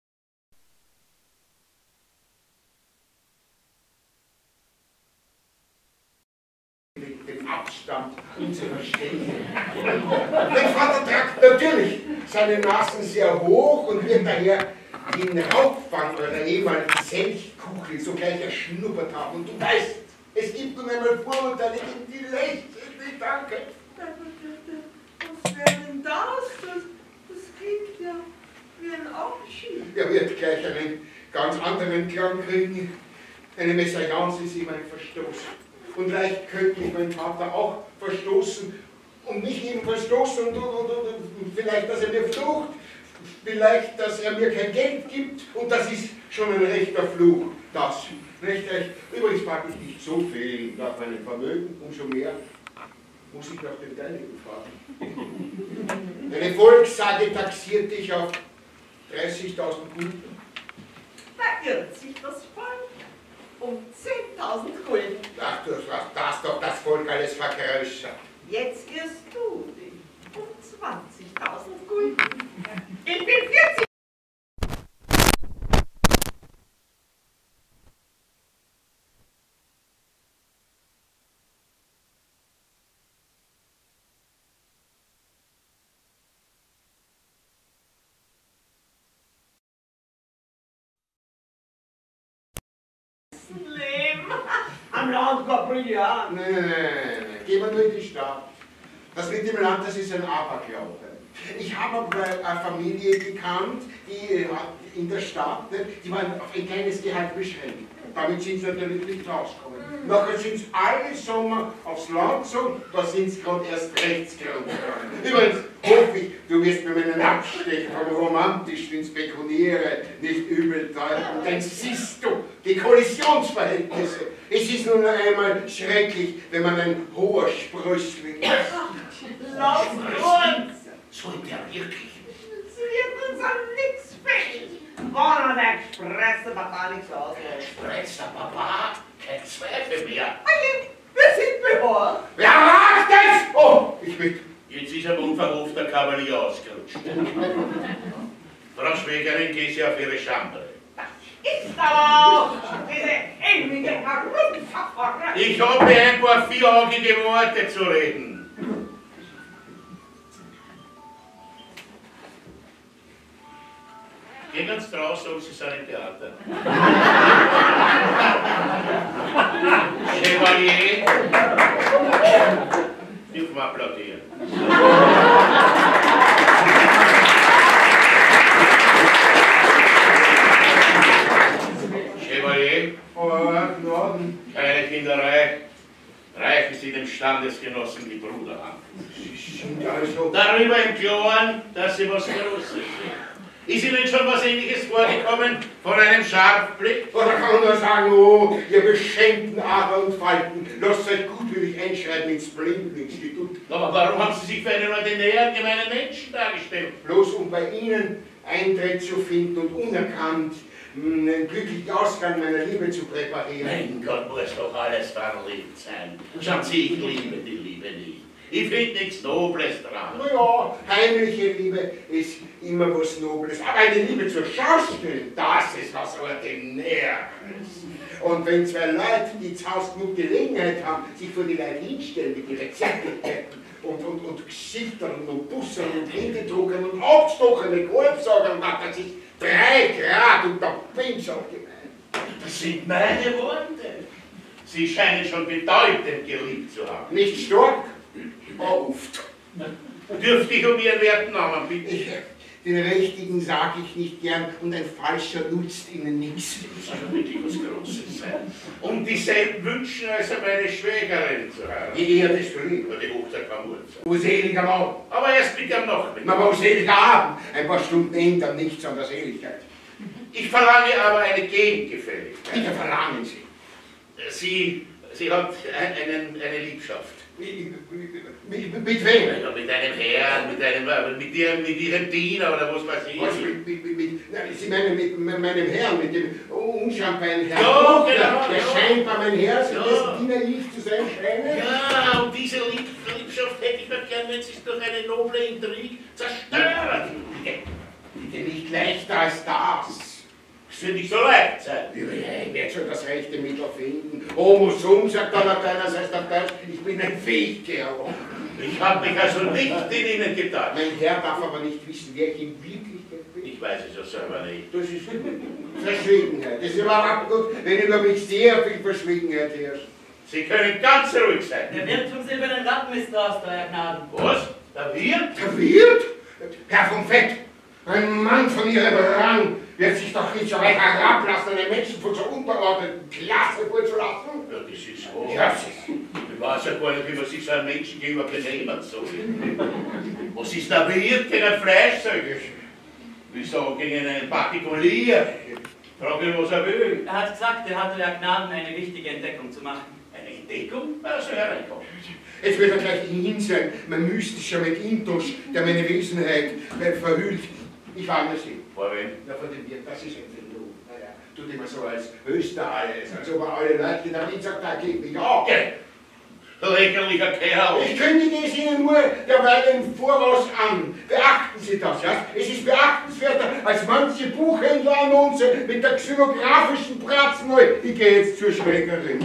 den Abstand unserer Stellen. Mein Vater tragt natürlich seine Nasen sehr hoch und wird daher den Rauchfang oder ehemaligen Selchkuchel sogleich erschnuppert haben. Und du weißt, es gibt nun einmal Vorurteile gegen die leichtesten Gedanken. Was wäre denn das? das? Das klingt ja wie ein Abschied. Er wird gleich einen ganz anderen Klang kriegen. Eine Messalliance ist ihm ein Verstoß. Und leicht könnte mich mein Vater auch verstoßen und mich ihm verstoßen und, und, und, und vielleicht, dass er mir flucht, vielleicht, dass er mir kein Geld gibt und das ist schon ein rechter Fluch. Das, recht, recht. Übrigens frage ich nicht so viel nach meinem Vermögen, umso mehr muss ich nach dem Deinigen fragen. Eine Volkssage taxiert dich auf dreißigtausend Gulden. Da irrt sich das Volk. Um zehntausend Gulden. Ach, du hast das doch das Volk alles vergrößert. Jetzt irrst du dich um zwanzigtausend Gulden. Ich bin vierzig. Leben. Am Land gar brillant. Nein, nein, nein, nein, gehen wir nur in die Stadt. Das mit dem Land, das ist ein Aberglaube. Ich habe aber eine Familie gekannt, die in der Stadt, die waren auf ein kleines Gehalt beschränkt. Damit sind sie natürlich nicht rausgekommen. Mhm. Nachher sind sie alle Sommer aufs Land gezogen, da sind sie gerade erst rechts gegangen. Übrigens hoffe ich, du wirst mir meinen Abstecher vom Romantischen ins Pekuniäre nicht übel teuer. Denn siehst du, die Kollisionsverhältnisse. Es ist nun einmal schrecklich, wenn man ein hoher Sprössling ist. Lass uns! Sollte er wirklich? Sie wird uns an nichts fähig. Wann hat der Express der Papa nichts auslöst? Express der Papa? Kein Zweifel mehr. Wir sind bewacht. Wer wagt es? Oh, ich mit. Jetzt ist ein unverhofter Kavalier ausgerutscht. Frau Schwägerin, geh sie auf ihre Chambre. Ist doch diese ewige Herumfafferei. Ich habe ein paar vierhaugige Worte zu reden. Gehen ganz draußen, und Sie sind im Theater. Chevalier, dürfen wir applaudieren. Chevalier, Oh, Norden. keine Kinderei. Drei Landesgenossen die Bruderhand. Sie sind also... Darüber im Klaren, dass Sie was Großes sind. Ist Ihnen schon was Ähnliches vorgekommen von einem Scharfblick? Oder kann man nur sagen, oh, ihr beschämten Adler und Falten, lasst euch gutwillig einschreiben ins Blindeninstitut. Aber warum haben Sie sich für einen ordinären, gemeinen Menschen dargestellt? Bloß um bei Ihnen Eintritt zu finden und unerkannt mh, einen glücklichen Ausgang meiner Liebe zu präparieren. Mein Gott, muss doch alles verliebt sein. Schauen Sie, ich liebe die Liebe nicht. Ich finde nichts Nobles dran. Naja, heimliche Liebe ist immer was Nobles. Aber eine Liebe zur Schauspiel, das ist was Ordinäres. Und wenn zwei Leute, die zu Hause genug Gelegenheit haben, sich vor die Leute hinstellen mit ihren Zettelketten und, und, und Gesichtern und Bussern und Händedruckern und Abstochen mit Halbsagern, macht er sich drei Grad und da bin ich auch gemein. Das sind meine Worte. Sie scheinen schon bedeutend geliebt zu haben. Nicht stark? Oft. Dürfte ich um Ihren werten Namen bitten? Ich, den richtigen sage ich nicht gern und ein falscher nutzt Ihnen nichts. Das soll wirklich was Großes sein. Und dieselben wünschen, also meine Schwägerin zu haben. Je eher, desto lieber. Die Hochzeit kann gut sein. O seliger Mann. Aber erst mit am Nachmittag. Aber o seliger Abend. Ein paar Stunden ändern nichts an der Seligkeit. Ich verlange aber eine Gegengefälligkeit. Bitte verlangen Sie. Sie, sie hat einen, eine Liebschaft. Mit, mit, mit wem? Ja, mit einem Herrn, mit einem, mit ihrem, mit ihrem Diener oder was weiß ich. Was, mit, mit, mit, mit, Sie meinen mit, mit meinem Herrn, mit dem unscheinbaren Herrn? Ja, genau, der, der ja. scheinbar mein Herr ist, Ja. dessen Diener ich zu sein scheine? Ja, und diese Lieb Liebschaft hätte ich mir gern, wenn sie es durch eine noble Intrigue zerstören. Bitte nicht leichter als das. Es wird nicht so leicht sein. Ja, ich werde schon das rechte Mittel finden. Homo sum, sagt der Latein, das heißt auf Deutsch, ich bin ein Fähigkerl. Ich habe mich also nicht in Ihnen getan. Mein Herr darf aber nicht wissen, wer ich in Wirklichkeit bin. Ich weiß es ja selber nicht. Das ist Verschwiegenheit. Das ist überhaupt gut, wenn über mich sehr viel Verschwiegenheit herrscht. Sie können ganz ruhig sein. Der Wirt vom Silbernen Rappen ist da, Euer Gnaden. Was? Der Wirt? Der Wirt? Herr vom Fett, ein Mann von Ihrem Rang wird sich doch nicht so weit herablassen, einen Menschen von so untergeordneten Klasse vorzulassen. Ja, das ist so. Ja, das ist... Ich weiß ja gar nicht, wie man sich so einem Menschen gegenüber benehmen soll. Was ist der Wirt gegen ein Fleischsäuger? Wieso gegen einen Partikulier? Frag ihn, was er will. Er hat gesagt, er hat Euer Gnaden eine wichtige Entdeckung zu machen. Eine Entdeckung? Also hereinkommen. Jetzt wird er gleich hin sein, mein mystischer McIntosh, der meine Wesenheit verhüllt. Ich warne Sie. Vor wem? Na, von dem Wirt, das ist ein Phänomen. Naja, tut immer so als höchster alles, als ob er alle Leute in der sagt, da geht mich auch. Okay. Lächerlicher Kerl. Ich kündige es Ihnen nur derweil im Voraus an. Beachten Sie das, ja? Es ist beachtenswerter als manche Buchhändlerannonce mit der xylografischen Bratzneu. Ich gehe jetzt zur Schwägerin.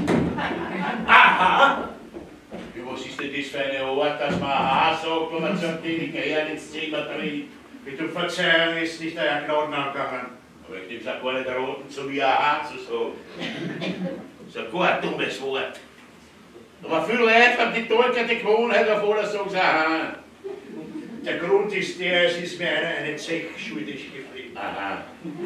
Aha! Ja, was ist denn das für eine Art, dass man Aha sagt, wenn man so einen dicken Herrn ins Zimmer tritt? Bitte um Verzeihung, ist nicht euer Gnaden angegangen. Aber ich nehme es auch gar nicht erraten, zu mir Aha zu sagen. Das ist ein gar dummes Wort. Aber viele Leute haben die tollkerte Gewohnheit, auf alles sagen sie Aha. Der Grund ist der, es ist mir einer eine Zech schuldig geblieben. Aha.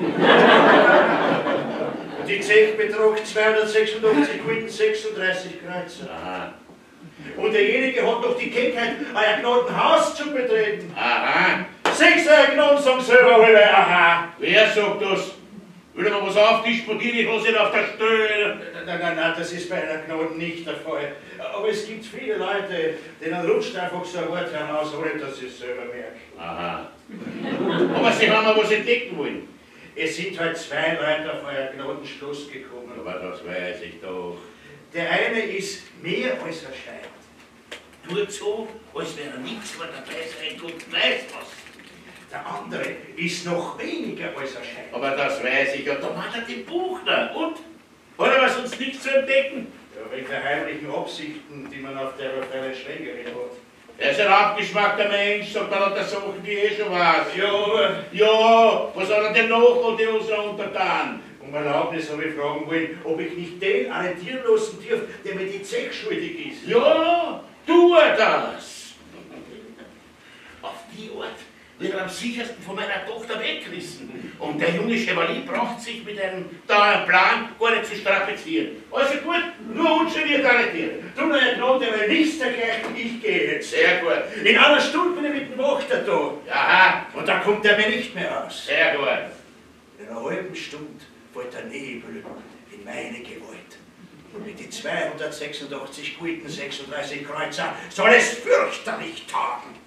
Und die Zech betrug zweihundertsechsundachtzig Gulden sechsunddreißig Kreuzer. Aha. Und derjenige hat noch die Keckheit, euer Gnaden Haus zu betreten. Aha. Sechs euer Gnaden sagen selber alle Aha. Wer sagt das? Will man was aufdisputieren, ich lasse ihn auf der Stelle. Nein, nein, nein, das ist bei einer Gnaden nicht der Fall. Aber es gibt viele Leute, denen rutscht einfach so ein Wort heraus, ohne dass sie es selber merken. Aha. Aber Sie haben ja was entdecken wollen. Es sind halt zwei Leute auf euer Gnaden Schloss gekommen. Aber das weiß ich doch. Der eine ist mehr als er scheint. Tut so, als wäre nichts mehr dabei sein, Gott weiß was. Der andere ist noch weniger als er scheint. Aber das weiß ich ja, da macht er den Buchner. Und? Hat er was uns nichts zu entdecken? Ja, welche heimlichen Absichten, die man auf der Fälle Schwägerin hat. Er ist ein abgeschmackter Mensch, sagt er, hat er Sachen, die eh schon weiß. Ja, aber Ja, was hat er denn noch unter unserer Untertan? um Erlaubnis habe ich fragen wollen, ob ich nicht den arretieren lassen darf, der mir die Zech schuldig ist. Ja, tu er das. Auf die Art wird er am sichersten von meiner Tochter wegrissen. Und der junge Chevalier braucht sich mit einem teuren Plan gar nicht zu strapazieren. Also gut, nur ungeniert arretieren. Du, meine Knote, weil nichts dergleichen, ich gehe jetzt. Sehr gut. In einer Stunde bin ich mit dem Wächter da. Aha. Und dann kommt er mir nicht mehr raus. Sehr gut. In einer halben Stunde fällt der Nebel in meine Gewalt. Und mit den zweihundertsechsundachtzig guten sechsunddreißig Kreuzer soll es fürchterlich tagen.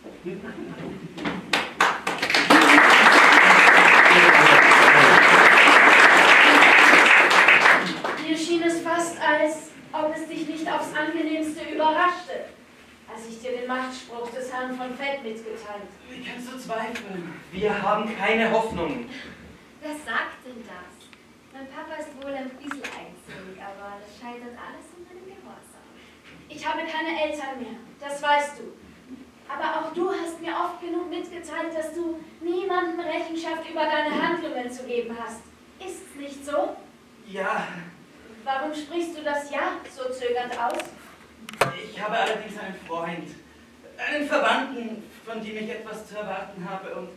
Mir schien es fast, als ob es dich nicht aufs Angenehmste überraschte, als ich dir den Machtspruch des Herrn von Fett mitgeteilt. Wie kannst du zweifeln? Wir haben keine Hoffnung. Wer sagt denn das? Mein Papa ist wohl ein bisschen einsilbig, aber das scheitert alles an meinem Gehorsam. Ich habe keine Eltern mehr, das weißt du. Aber auch du hast mir oft genug mitgeteilt, dass du niemandem Rechenschaft über deine Handlungen zu geben hast. Ist's nicht so? Ja. Warum sprichst du das Ja so zögernd aus? Ich habe allerdings einen Freund, einen Verwandten, von dem ich etwas zu erwarten habe und...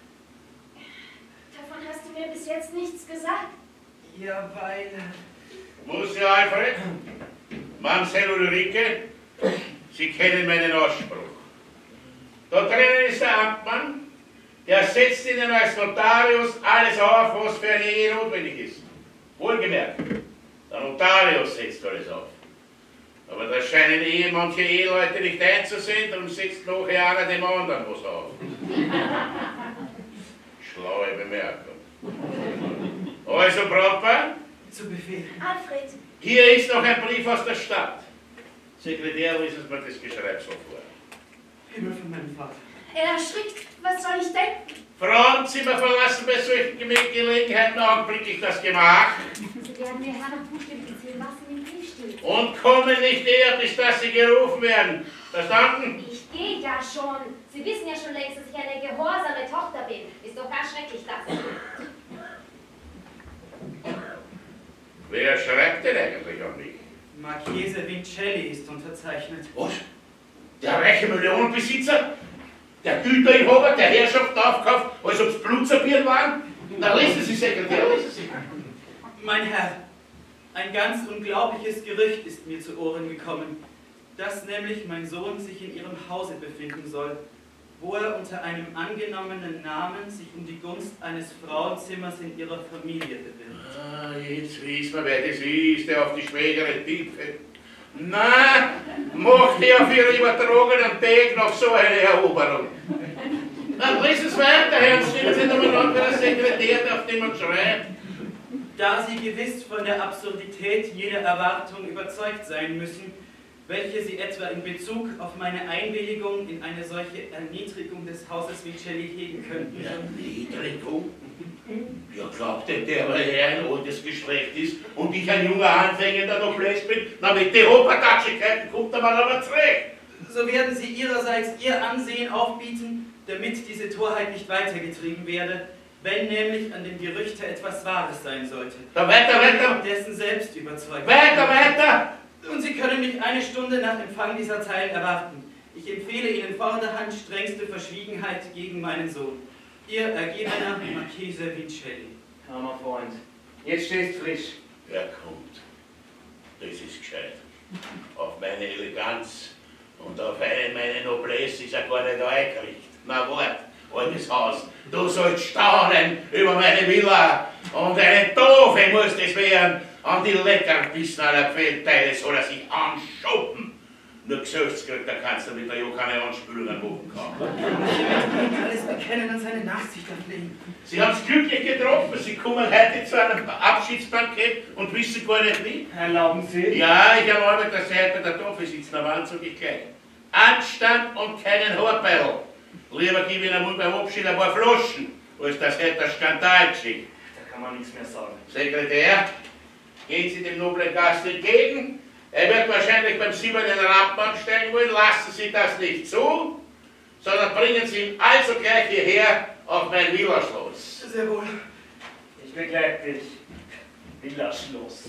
Davon hast du mir bis jetzt nichts gesagt. Ja, weil... Monsieur Alfred, Mamsell Ulrike, Sie kennen meinen Ausspruch. Da drinnen ist der Amtmann, der setzt Ihnen als Notarius alles auf, was für eine Ehe notwendig ist. Wohlgemerkt, der Notarius setzt alles auf. Aber das scheinen Ehe manche Eheleute nicht einzusehen, darum setzt nachher einer dem anderen was auf. Schlaue Bemerkung. Also, Brautpaar? Zu Befehl. Alfred. Hier ist noch ein Brief aus der Stadt. Sekretär, liest es mir das Geschreibsel vor. Himmel von meinem Vater. Er erschrickt. Was soll ich denken? Frauenzimmer verlassen bei solchen Gelegenheiten augenblicklich das Gemach. Sie werden mir Herrn buchstäblich erzählen, was in dem Brief steht. Und kommen nicht eher, bis dass Sie gerufen werden. Verstanden? Ich gehe ja schon. Sie wissen ja schon längst, dass ich eine gehorsame Tochter bin. Ist doch ganz schrecklich, das. Wer schreibt denn eigentlich an mich? Marchese Vincelli ist unterzeichnet. Was? Der reiche Millionenbesitzer? Der Güterinhaber, der Herrschaften aufkauft, als ob es Blutsapieren waren? Na, lesen Sie, Sekretär, lesen Sie. Mein Herr, ein ganz unglaubliches Gerücht ist mir zu Ohren gekommen, dass nämlich mein Sohn sich in Ihrem Hause befinden soll, wo er unter einem angenommenen Namen sich um die Gunst eines Frauenzimmers in Ihrer Familie bewirbt. Ah, jetzt wissen wir, wer das ist, der auf die Schwägerin tippt. Nein, macht er auf Ihre übertragenen Tag noch so eine Eroberung. Dann lesen Sie weiter, Herr, stimmen Sie nochmal an für den Sekretär, auf den man schreibt. Da Sie gewiss von der Absurdität jeder Erwartung überzeugt sein müssen, welche Sie etwa in Bezug auf meine Einwilligung in eine solche Erniedrigung des Hauses Vincelli hegen könnten. Erniedrigung? Ja, glaubt denn der, weil er ein altes Geschlecht ist und ich ein junger anfängender Noblesse bin? Na, mit den Hopertatschigkeiten kommt der Mann aber zurecht. So werden Sie Ihrerseits Ihr Ansehen aufbieten, damit diese Torheit nicht weitergetrieben werde, wenn nämlich an dem Gerüchte etwas Wahres sein sollte. Da weiter, weiter! Dessen selbst überzeugt. Weiter, weiter! Und Sie können mich eine Stunde nach Empfang dieser Zeilen erwarten. Ich empfehle Ihnen vorderhand strengste Verschwiegenheit gegen meinen Sohn. Ihr ergebener Marchese Vincelli. Armer Freund, jetzt stehst frisch. Wer kommt? Das ist gescheit. Auf meine Eleganz und auf eine meine Noblesse ist er gar nicht eingerichtet. Na wart, altes Haus, du sollst staunen über meine Villa und eine Doofe muss das werden. An die Leckerbissen aller Feldteile soll er sich anschuppen. Nur Gesellschaft, da kannst du mit der Jo keine Anspülung am Boden kommen. Alles bekennen und seine Nachsicht ablegen. Sie haben es glücklich getroffen. Sie kommen heute zu einem Abschiedsbankett und wissen gar nicht wie. Erlauben Sie? Ja, ich erlaube, dass Sie heute bei der Tafel sitzen, aber anzug ich gleich. Anstand und keinen Haarbeil. Lieber gib Ihnen einmal beim Abschied ein paar Flaschen, als das hätte der Skandal geschickt. Da kann man nichts mehr sagen. Sekretär, gehen Sie dem noblen Gast entgegen. Er wird wahrscheinlich beim siebenten Rampen steigen wollen. Lassen Sie das nicht zu, sondern bringen Sie ihn also gleich hierher auf mein Villaschloss. Sehr wohl. Ich begleite dich. Villaschloss.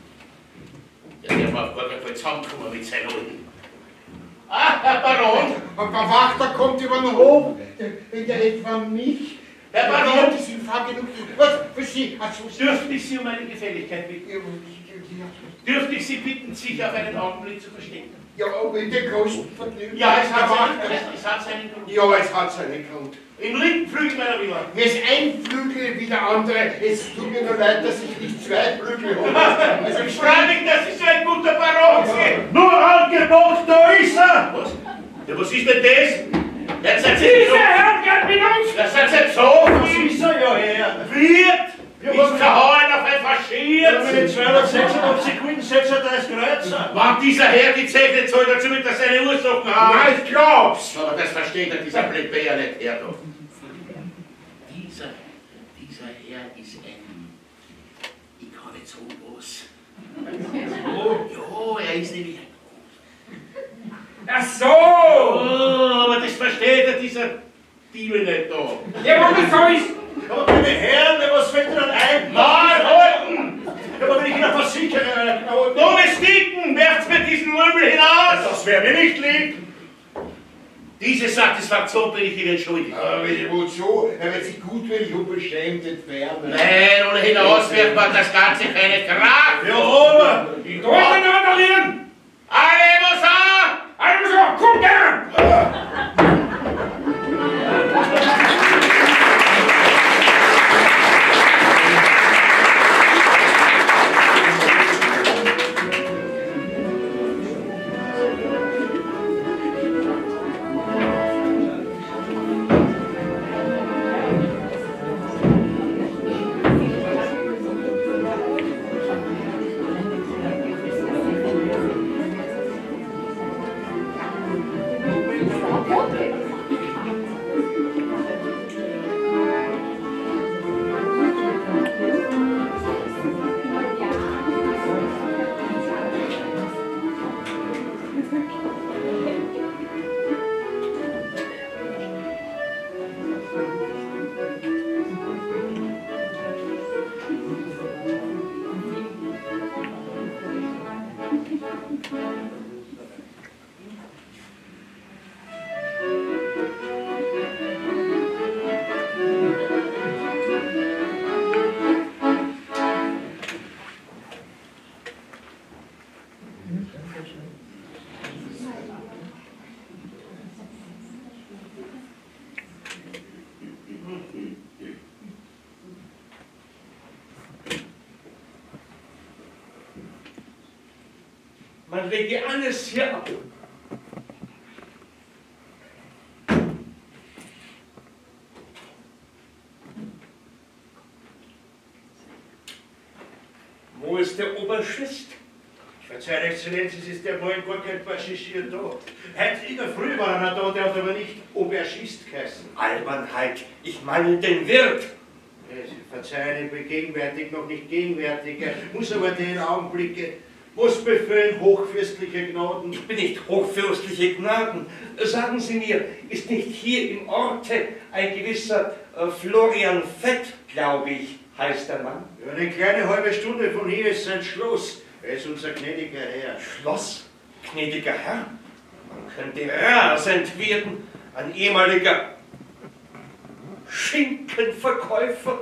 Ja, der war auf gar keinen Fall zusammengekommen mit seinen Alten. Ah, Herr Baron! Und der Wachter kommt über den Hof, wenn der etwa mich... Herr Baron! Die sind fahr genug. Was, für Sie? Also, Dürfte ich Sie um eine Gefälligkeit bitten? Dürfte ich Sie bitten, sich auf einen Augenblick zu verstecken? Ja, in der größten Vergnügen. Ja, es hat, seinen, es hat seinen Grund. Ja, es hat seinen Grund. Im linken Flügel meiner Villa. Mir ist ein Flügel wie der andere. Es tut mir nur leid, dass ich nicht zwei Flügel habe. Also ich freue mich, dass Sie so ein guter Baron sind. Nur Angebot, da ist er! Was? Ja, was ist denn das? Der seid Dieser Herr geht mit uns! Das seid ihr so! Das ist er ja her! Wird! Ja, Ich was- verhauen auf ein Faschiert! Mit zweihundertsechsundachtzig Quinten, sechsunddreißig Kreuzer! Wann dieser Herr die Zeche zahlt, dazu wird er seine Ursachen haben. Nein, ich glaub's. Aber das versteht er, dieser Plebejer nicht, Herr doch. Dieser, dieser Herr ist ein... Ich kann nicht so was. Oh, ja, er ist nämlich ein... Ach so! Oh, aber das versteht er, dieser Diebe nicht da. Ja, aber wieso ist... Aber meine Herren, was fällt Ihnen ein? Mal halten! Ja, aber wenn ich Ihnen versichere, genau... Nur besticken! Werft mir diesen Rübel hinaus! Das wäre mir nicht lieb! Diese Satisfaktion bin ich Ihnen schuldig. Aber wozu? Er wird sich gutwillig und beschämt entfernen. Nein, ohne hinauswerfen hat das Ganze keine Kraft. Ja, aber... Die Deutschen annullieren! Alle muss an! Also, komm her! Man lege alles hier ab. Wo ist der Oberschlist? Verzeihung, Exzellenz, es ist der Morgen gar kein Passagier da. Heute in der Früh war einer da, der hat aber nicht Oberschist geheißen. Albernheit, ich meine den Wirt. Verzeihen, ich bin gegenwärtig noch nicht gegenwärtig, muss aber den Augenblicke. Was befehlen hochfürstliche Gnaden? Ich bin nicht hochfürstliche Gnaden. Sagen Sie mir, ist nicht hier im Orte ein gewisser äh, Florian Fett, glaube ich, heißt der Mann? Ja, eine kleine halbe Stunde von hier ist sein Schloss. Er ist unser gnädiger Herr. Schloss? Gnädiger Herr? Man könnte rasend werden. Ein ehemaliger Schinkenverkäufer,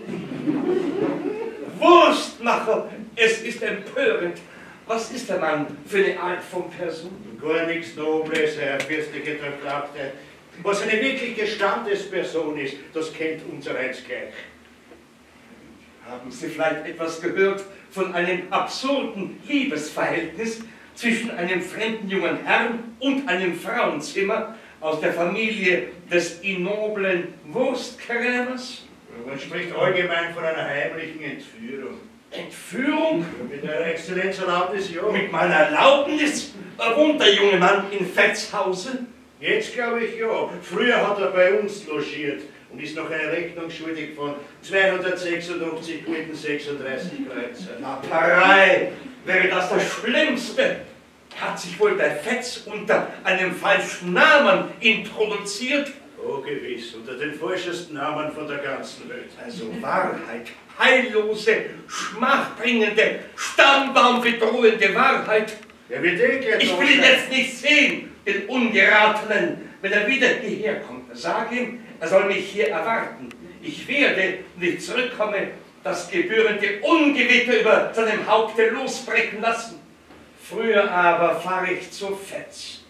Wurstmacher. Es ist empörend. Was ist der Mann für eine Art von Person? Gar nichts Nobles, Herr fürstliche Traktate. Was eine wirkliche Standesperson ist, das kennt unser eins gleich. Haben Sie vielleicht etwas gehört von einem absurden Liebesverhältnis zwischen einem fremden jungen Herrn und einem Frauenzimmer aus der Familie des ignoblen Wurstkrämers? Man spricht allgemein von einer heimlichen Entführung. Entführung? Mit Ihrer Exzellenz Erlaubnis, ja. Mit meiner Erlaubnis? Wohnt der junge Mann in Vettshause? Jetzt glaube ich ja. Früher hat er bei uns logiert und ist noch eine Rechnung schuldig von zweihundertsechsundachtzig Gulden sechsunddreißig Kreuzer. Lapperei! Wäre das das Schlimmste? Er hat sich wohl bei Fetz unter einem falschen Namen introduziert. Oh, gewiss, unter den falschesten Namen von der ganzen Welt. Also Wahrheit, heillose, schmachbringende, stammbaumbedrohende Wahrheit. Er wird eh gleich Ich will ihn jetzt nicht sehen, den Ungeratenen, wenn er wieder hierher kommt. Sag ihm, er soll mich hier erwarten. Ich werde, wenn ich zurückkomme, das gebührende Ungewitter über seinem Haupte losbrechen lassen. Früher aber fahre ich zu Fetz.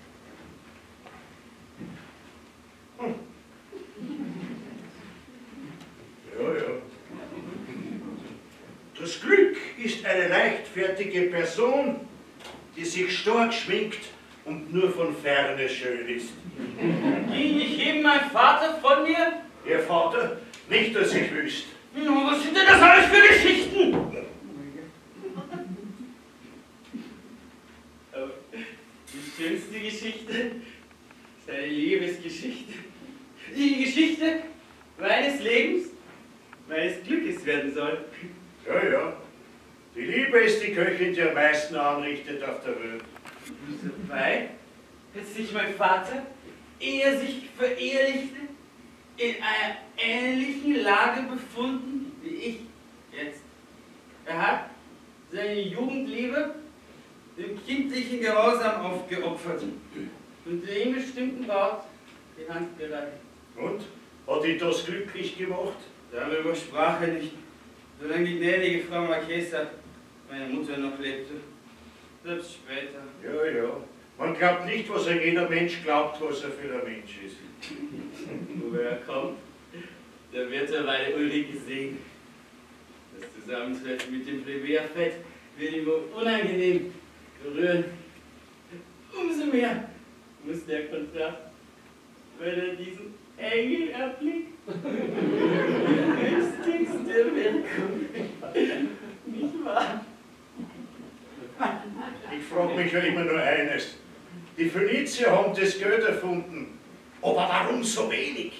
Hm. Ja, ja. Das Glück ist eine leichtfertige Person, die sich stark schminkt und nur von Ferne schön ist. Ging nicht eben mein Vater von mir? Ihr Vater? Nicht, dass ich wüsste. Nun, was sind denn das alles für Geschichten? Aber die schönste Geschichte ist eine Liebesgeschichte. Die Geschichte meines Lebens, meines Glückes werden soll. Ja, ja. Die Liebe ist die Köchin, die am meisten anrichtet auf der Welt. Dabei hat sich mein Vater, ehe er sich verehelichte, in einer ähnlichen Lage befunden wie ich jetzt. Er hat seine Jugendliebe dem kindlichen Gehorsam aufgeopfert und dem bestimmten Wort die Hand gereicht. Und? Hat ihn das glücklich gemacht? Darüber sprach er nicht, solange die gnädige Frau Marchesa, meine Mutter, noch lebte. Selbst später. Ja, ja. Man glaubt nicht, was ein jeder Mensch glaubt, was er für ein Mensch ist. Wo er kommt, da wird er bei Ulrike sehen. Das Zusammentreffen mit dem Plebejafett wird ihm wohl unangenehm berühren. Umso mehr muss der Kontrast, wenn er diesen Engel erblickt, höchstens der Wirkung. Nicht wahr? Ich frage mich ja immer nur eines. Die Phönizier haben das Geld erfunden. Aber warum so wenig?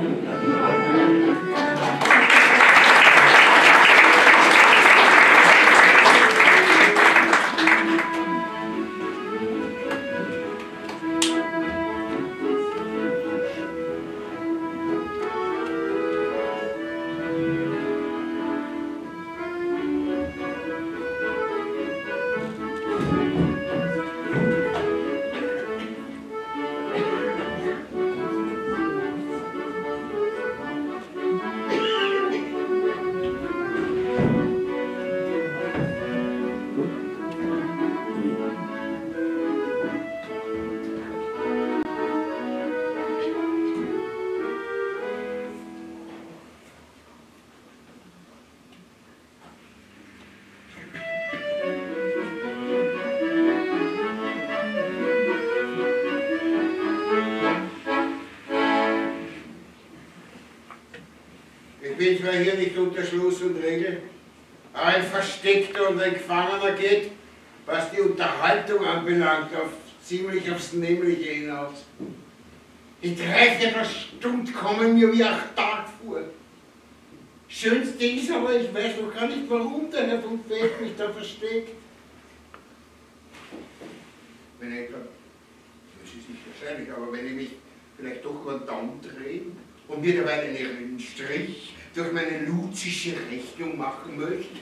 Ich bin zwar hier nicht unter Schluss und Regel, aber ein Versteckter und ein Gefangener geht, was die Unterhaltung anbelangt, auf, ziemlich aufs Nämliche hinaus. Die dreiviertel Stunde kommen mir wie ein Tag vor. Schönste ist aber, ich weiß noch gar nicht, warum der Herr von Feld mich da versteckt. Wenn etwa, das ist nicht wahrscheinlich, aber wenn ich mich vielleicht doch rundum drehe und mir dabei einen Strich durch meine luzische Rechnung machen möchte.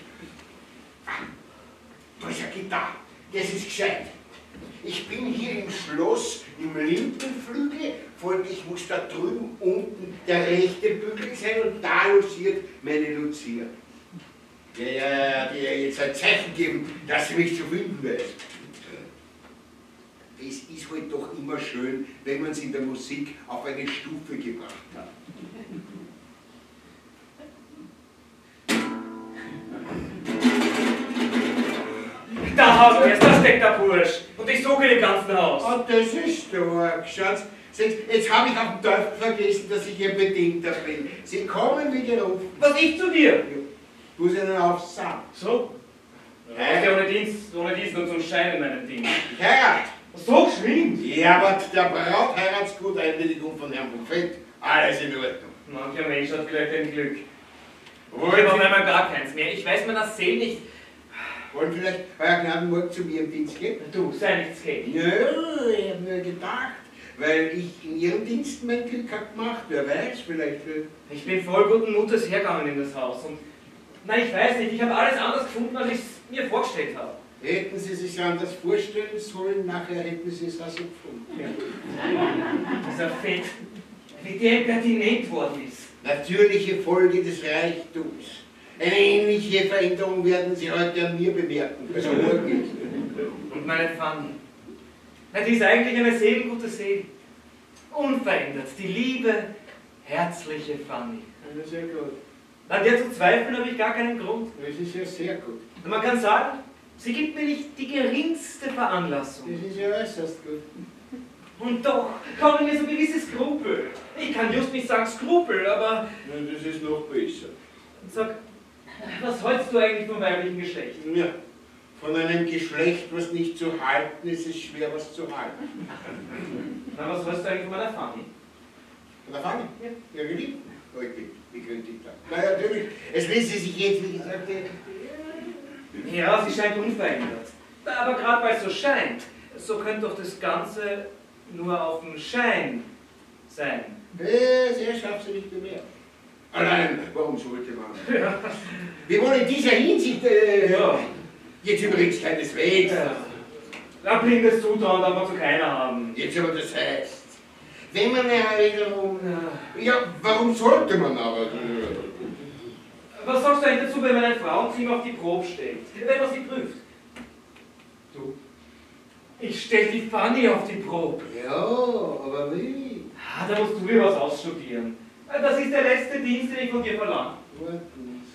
Da ist er gedacht, das ist gescheit. Ich bin hier im Schloss, im linken Flügel, folglich muss da drüben unten der rechte Bügel sein und da logiert meine Lucia. Ja, ja, ja, die ja jetzt ein Zeichen geben, dass sie mich zu finden weiß. Es ist halt doch immer schön, wenn man es in der Musik auf eine Stufe gebracht hat. Da haben wir es, da steckt der Bursch. Und ich suche im ganzen Haus. Oh, das ist stark, Schatz. Jetzt habe ich auf dem Teufel vergessen, dass ich Ihr Bedingter bin. Sie kommen wie gerufen. Was, ich zu dir? Du musst Ihnen aufsagen. So? Ja, ich ohne Dienst, ohne Dienst nur zum Schein in meinem Ding. Ich heirat. So geschwind? Ja, aber der Braut Heiratsgut, Einwilligung von Herrn Buffett, alles in Ordnung. Mancher Mensch hat vielleicht ein Glück. Ich habe auf einmal gar keins mehr. Ich weiß mir das Seel nicht. Wollen vielleicht euer Gnaden morgen zu mir im Dienst gehen? Du, sei nicht skeptisch. Nö, ich habe nur gedacht, weil ich in Ihrem Dienst mein Glück habe gemacht. Wer weiß, vielleicht. Ich bin voll guten Mutes hergegangen in das Haus und. Nein, ich weiß nicht, ich habe alles anders gefunden, als ich es mir vorgestellt habe. Hätten Sie sich anders vorstellen sollen, nachher hätten Sie es also gefunden. Dieser Fett, wie der impertinent worden ist. Natürliche Folge des Reichtums. Eine ähnliche Veränderung werden Sie heute an mir bemerken. Also morgen. Und meine Fanny, na, die ist eigentlich eine seelengute Seele. Unverändert, die liebe, herzliche Fanny. Das ist ja gut. An der zu zweifeln habe ich gar keinen Grund. Das ist ja sehr gut. Und man kann sagen, sie gibt mir nicht die geringste Veranlassung. Das ist ja äußerst gut. Und doch kommen mir so gewisse Skrupel. Ich kann just nicht sagen Skrupel, aber... Ja, das ist noch besser. Sag, was hältst du eigentlich vom weiblichen Geschlecht? Ja, von einem Geschlecht, was nicht zu halten ist, ist schwer was zu halten. Na, was hältst du eigentlich von meiner Fanny? Von der Fanny? Ja. Ja, geliebt. Heute, wie könnte ich da? Na ja, natürlich. Es ließe sich jetzt, wie gesagt, ja, sie scheint unverändert. Aber gerade weil es so scheint, so könnte doch das Ganze nur auf dem Schein sein. Äh, sehr scharf sie nicht bemerkt. Allein, warum sollte man? Ja. Wir wollen in dieser Hinsicht, äh, Ja. jetzt übrigens keineswegs. Ja. Ein blindes Zutrauen darf man zu keiner haben. Jetzt aber das heißt, wenn man eine Erinnerung, ja, warum sollte man aber? Was sagst du eigentlich dazu, wenn man ein Frauenzimmer auf die Probe stellt? Wenn man sie prüft? Du? Ich stell die Fanny auf die Probe. Ja, aber wie? Ah, da musst du dir was ausstudieren. Das ist der letzte Dienst, den ich von dir verlange. Wartens,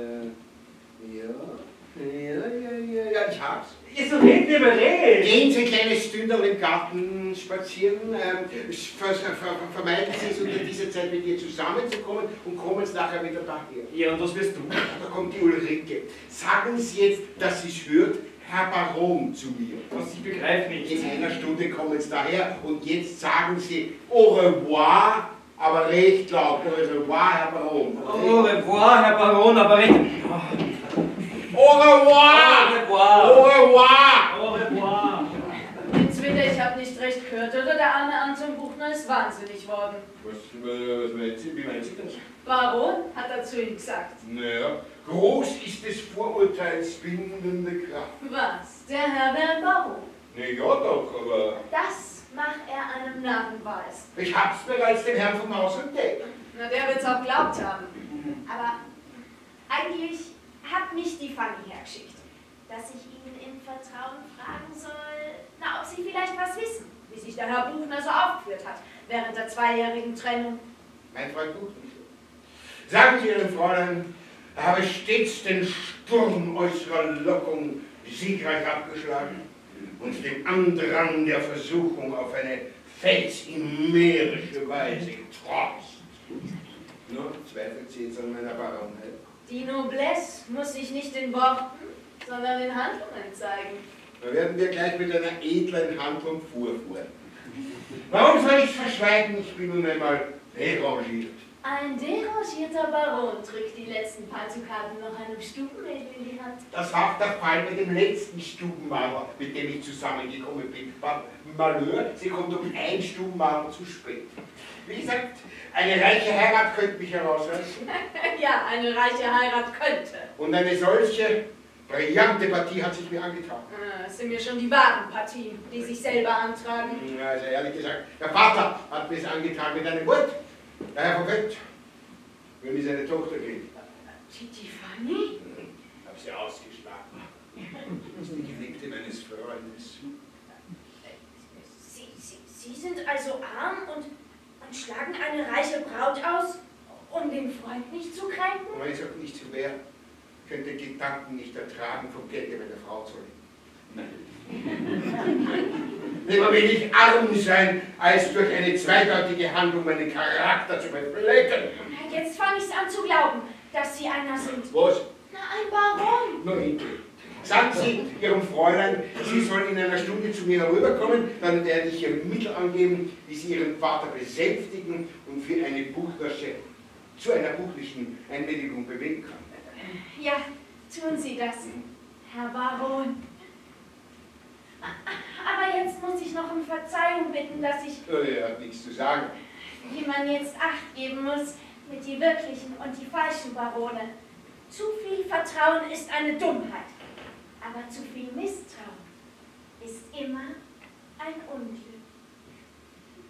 äh, ja, ja, ja, ja, ja, ich hab's. Ist doch nicht überredet. Gehen Sie ein kleines Stündchen im Garten spazieren, ähm, ver ver ver vermeiden Sie es unter dieser Zeit mit ihr zusammenzukommen und kommen Sie nachher wieder daher. Ja, und was wirst du? Da kommt die Ulrike. Sagen Sie jetzt, dass Sie es hört, Herr Baron zu mir. Was, ich begreife nicht. In einer Stunde kommen Sie daher und jetzt sagen Sie au revoir, aber recht laut. Au revoir, Herr Baron. Au revoir, Herr Baron, aber recht... Au revoir! Au revoir! Au revoir! Au revoir! Entweder ich habe nicht recht gehört oder der arme Anton Buchner ist wahnsinnig worden. Was, was meint Sie? Wie meint Sie das? Baron, hat er zu ihm gesagt. Naja, groß ist des Vorurteils bindende Kraft. Was? Der Herr wäre Baron? Na ja doch, aber... Das macht er einem Narren weiß. Ich hab's bereits dem Herrn vom Haus entdeckt. Na, der wird's auch glaubt haben. Aber eigentlich hat mich die Fanny hergeschickt, dass ich Ihnen im Vertrauen fragen soll, na, ob Sie vielleicht was wissen. Wie sich der Herr Buchner so aufgeführt hat, während der zweijährigen Trennung. Mein Freund Buchner. Sagen Sie Ihrem Fräulein, er habe stets den Sturm äußerer Lockung siegreich abgeschlagen und dem Andrang der Versuchung auf eine felsimärische Weise getrost. Nur zweifelt sie jetzt an meiner Baronheit. Die Noblesse muss sich nicht in Worten, sondern in Handlungen zeigen. Da werden wir gleich mit einer edlen Handlung vorfuhren. Warum soll ich verschweigen? Ich bin nun einmal derangiert. Ein derangierter Baron drückt die letzten paar Dukaten noch einem Stubenmädel in die Hand. Das war der Fall mit dem letzten Stubenmaler, mit dem ich zusammengekommen bin. War Malheur, sie kommt um ein Stubenmaler zu spät. Wie gesagt, eine reiche Heirat könnte mich herausreißen. Ja, eine reiche Heirat könnte. Und eine solche brillante Partie hat sich mir angetan. Ah, das sind mir schon die wahren Partien, die sich selber antragen. Ja, also ehrlich gesagt, der Vater hat mir es angetan mit einem Wort. Der Herr von Fett will mir seine Tochter geben. Die Fanny? Ich habe sie ausgeschlagen. Das ist die Geliebte meines Freundes. Sie, Sie, Sie sind also arm und, und schlagen eine reiche Braut aus, um den Freund nicht zu kränken? Und wenn es auch nicht so wäre, könnte Gedanken nicht ertragen, vom Gelde meiner Frau zu leben. Lieber will ich arm sein, als durch eine zweideutige Handlung meinen Charakter zu beflecken. Jetzt fange ich an zu glauben, dass Sie einer sind. Was? Na, ein Baron. Nur hinten. Sagen Sie Ihrem Fräulein, sie soll in einer Stunde zu mir herüberkommen, dann werde ich ihr Mittel angeben, wie sie ihren Vater besänftigen und für eine buchnerische, zu einer buchlichen Einwilligung bewegen kann. Ja, tun Sie das, Herr Baron. Aber jetzt muss ich noch um Verzeihung bitten, dass ich, Oh, er hat nichts zu sagen. wie man jetzt Acht geben muss, mit die wirklichen und die falschen Barone. Zu viel Vertrauen ist eine Dummheit, aber zu viel Misstrauen ist immer ein Unglück.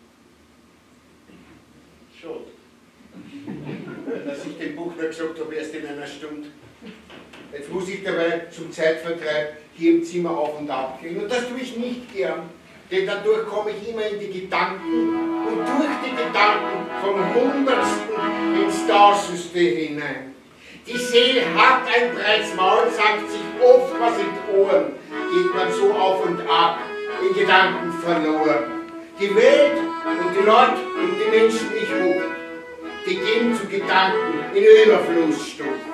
Schade. Dass ich dem Buchner gesagt habe, erst in einer Stunde. Jetzt muss ich dabei zum Zeitvertreib hier im Zimmer auf und ab gehen. Und das tue ich nicht gern, denn dadurch komme ich immer in die Gedanken und durch die Gedanken vom Hundertsten ins Tausendste hinein. Die Seele hat ein breites Maul, sagt sich oft was in die Ohren, geht man so auf und ab, in Gedanken verloren. Die Welt und die Leute und die Menschen, die ich hoch, die gehen zu Gedanken in Überfluss stoßen.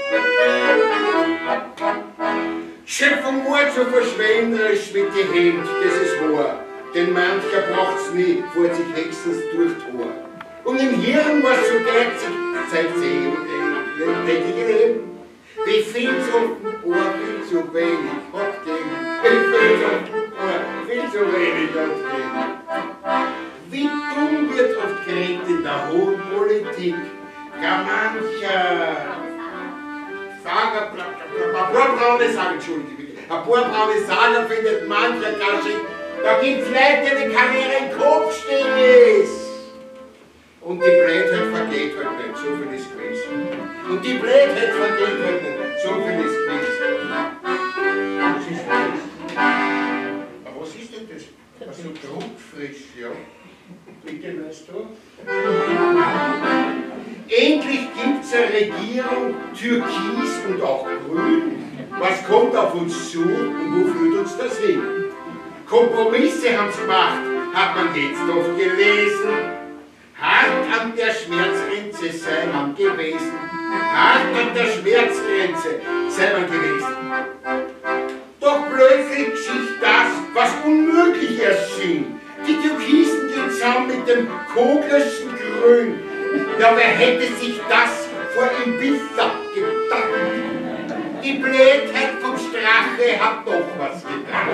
Schöpfung war so verschwenderisch mit die Hände, das ist wahr, denn mancher braucht's nie, vor sich höchstens durch Tor. Und im Hirn war's so geizig, seit sie tägliche Leben. Wie viel so Ohr, viel zu wenig hat gegeben. Wie viel so Ohr, viel zu wenig hat gegeben. Wie dumm wird oft geredet in der hohen Politik. Gar mancher Sager, ein paar braune Sager, entschuldige bitte, ein paar braune Sager findet mancher gar schick. Da gibt's Leute, die Karriere im Kopf stehen ist. Und die Blödheit vergeht halt nicht, so viel ist gewesen. Und die Blödheit vergeht halt nicht, so viel ist gewesen. Was ist das? Aber was ist denn das? Also druckfrisch, ja. Bitte, weißt du? Endlich gibt's eine Regierung, Türkis und auch Grün. Was kommt auf uns zu und wo führt uns das hin? Kompromisse haben's gemacht, hat man jetzt oft gelesen. Hart an der Schmerzgrenze sei man gewesen. Hart an der Schmerzgrenze sei man gewesen. Doch plötzlich geschieht das, was unmöglich erschien. Die Türkisen gehen zusammen mit dem Koglerschen Grün. Ja, wer hätte sich das vor Ibiza gedacht? Die Blödheit vom Strache hat doch was getan.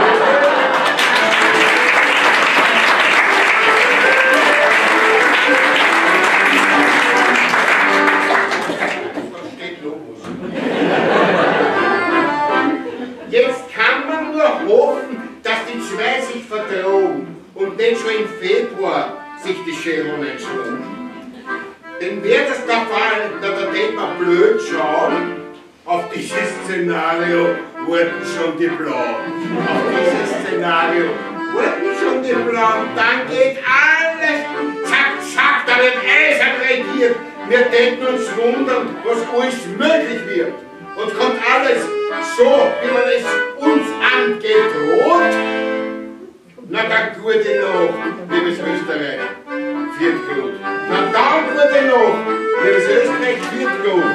Jetzt kann man nur hoffen, dass die zwei sich verdrohen und nicht schon im Februar sich die Schädel nicht schlagen. Denn wäre das der Fall, da wird man blöd schauen. Auf dieses Szenario wurden schon die Blauen. Auf dieses Szenario wurden schon die Blauen. Dann geht alles zack, zack, da wird eisern regiert. Wir denken uns wundern, was alles möglich wird. Und kommt alles so, wie man es uns angedroht. Na dann gute Nacht, liebes Österreich, viert gut. Na dann gute Nacht, liebes Österreich, viert gut.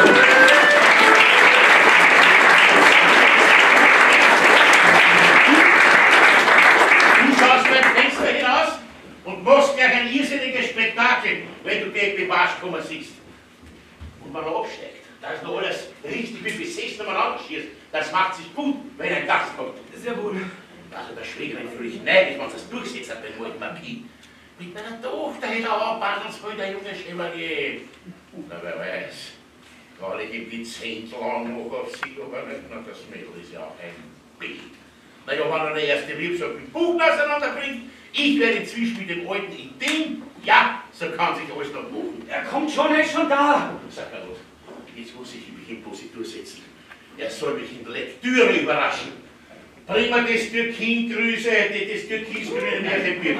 Du schaust beim Fenster hinaus und machst gleich ein irrsinniges Spektakel, wenn du gegen die Waschkammer siehst. Und man absteigt. Da ist noch alles richtig wie besessen, wenn man anschießt. Das macht sich gut, wenn ein Gast kommt. Sehr wohl. Also der Schwägerin fühle ich neidisch, wenn sie das durchsetzt hat, den alten Marquis. Mit meiner Tochter hätte er auch soll der junge Chevalier. Na, wer weiß. Gerade gibt die Zehntel an noch auf sie, aber nicht. Na, das Mädel ist ja auch ein Bild. Na ja, wenn er der erste Liebschaft mit Buchen auseinanderbringt, ich werde inzwischen mit dem alten Ideen, ja, so kann sich alles noch machen. Er kommt schon, er ist schon da. Sag mal was. Jetzt muss ich mich in Positur setzen. Er soll mich in der Lektüre überraschen. Bring mir das Türkin-Grüße, das Türkis-grüne Märchenbier.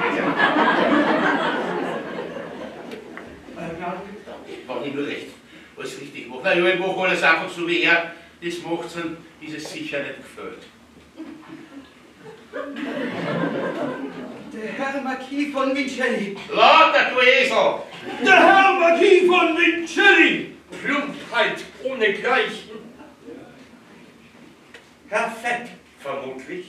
War ihm nur recht. Alles richtig macht. Na ja, ich mache alles einfach so wie er. Das macht's dann, ist es sicher nicht gefällt. Der Herr Marquis von Vincelli. Lauter, du Esel! Der Herr Marquis von Vincelli! Plumpheit ohnegleichen. Herr Fett, vermutlich.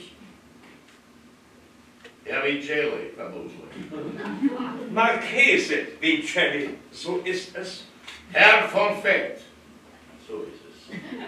Herr Vincelli, vermutlich. Marchese Vincelli, so ist es. Herr von Fett, so ist es.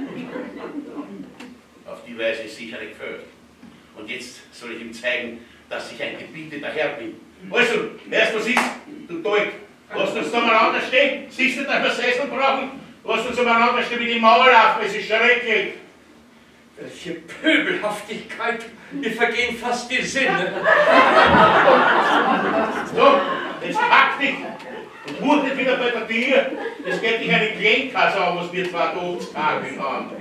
Auf die Weise ist sicher nicht gefällt. Und jetzt soll ich ihm zeigen, dass ich ein gebietender Herr bin. Also, erst was ist, du Deut, lass uns da mal anders stehen. Siehst du, dass wir Sessel brauchen? Lass uns mal anders stehen mit dem Maul laufen, es ist schrecklich. Welche Pöbelhaftigkeit, mir vergehen fast die Sinne. So, jetzt pack dich. Und wurdet wieder bei der Tür. Das geht dich eine Kleinkasse an, was wir zwei Todstagen haben.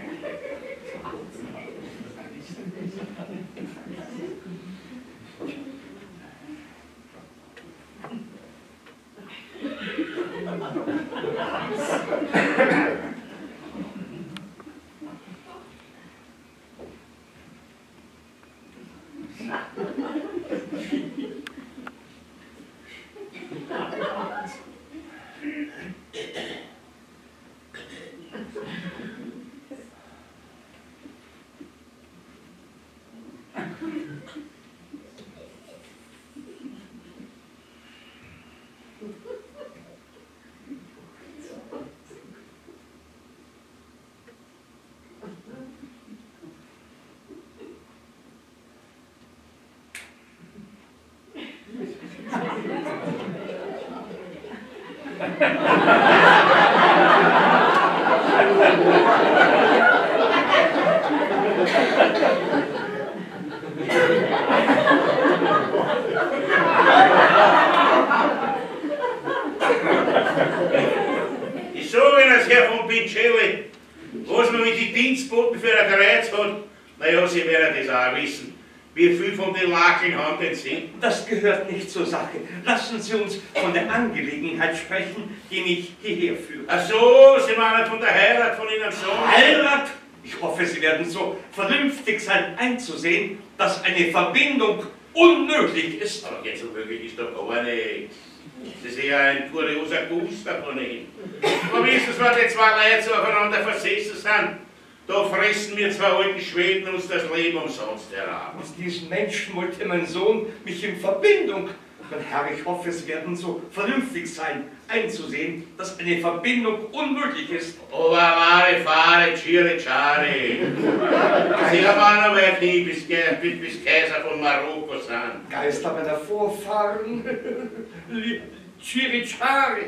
Ich sage Ihnen, das Herr von Pincelli, was man mit den Dienstboten für ein Kreuz hat, naja, Sie werden das auch wissen. Wie viel von den Lakeln haben denn Sie? Das gehört nicht zur Sache. Lassen Sie uns von der Angelegenheit sprechen, die mich hierher führt. Ach so, Sie meinen von der Heirat von Ihrem Sohn? Heirat? Ich hoffe, Sie werden so vernünftig sein, einzusehen, dass eine Verbindung unmöglich ist. Aber jetzt unmöglich ist doch gar nichts. Das ist eher ein kurioser Guster von Ihnen. Aber wissen Sie, wenn die zwei Leute so aufeinander versessen sind, da fressen wir zwei alten Schweden uns das Leben umsonst herab. Aus diesen Menschen wollte mein Sohn mich in Verbindung. Mein Herr, ich hoffe, Sie werden so vernünftig sein, einzusehen, dass eine Verbindung unmöglich ist. Aber wahre Fahre, Chiri Chari. Sie haben aber nie bis, bis, bis Kaiser von Marokko sind. Geister meiner Vorfahren, Chirichari.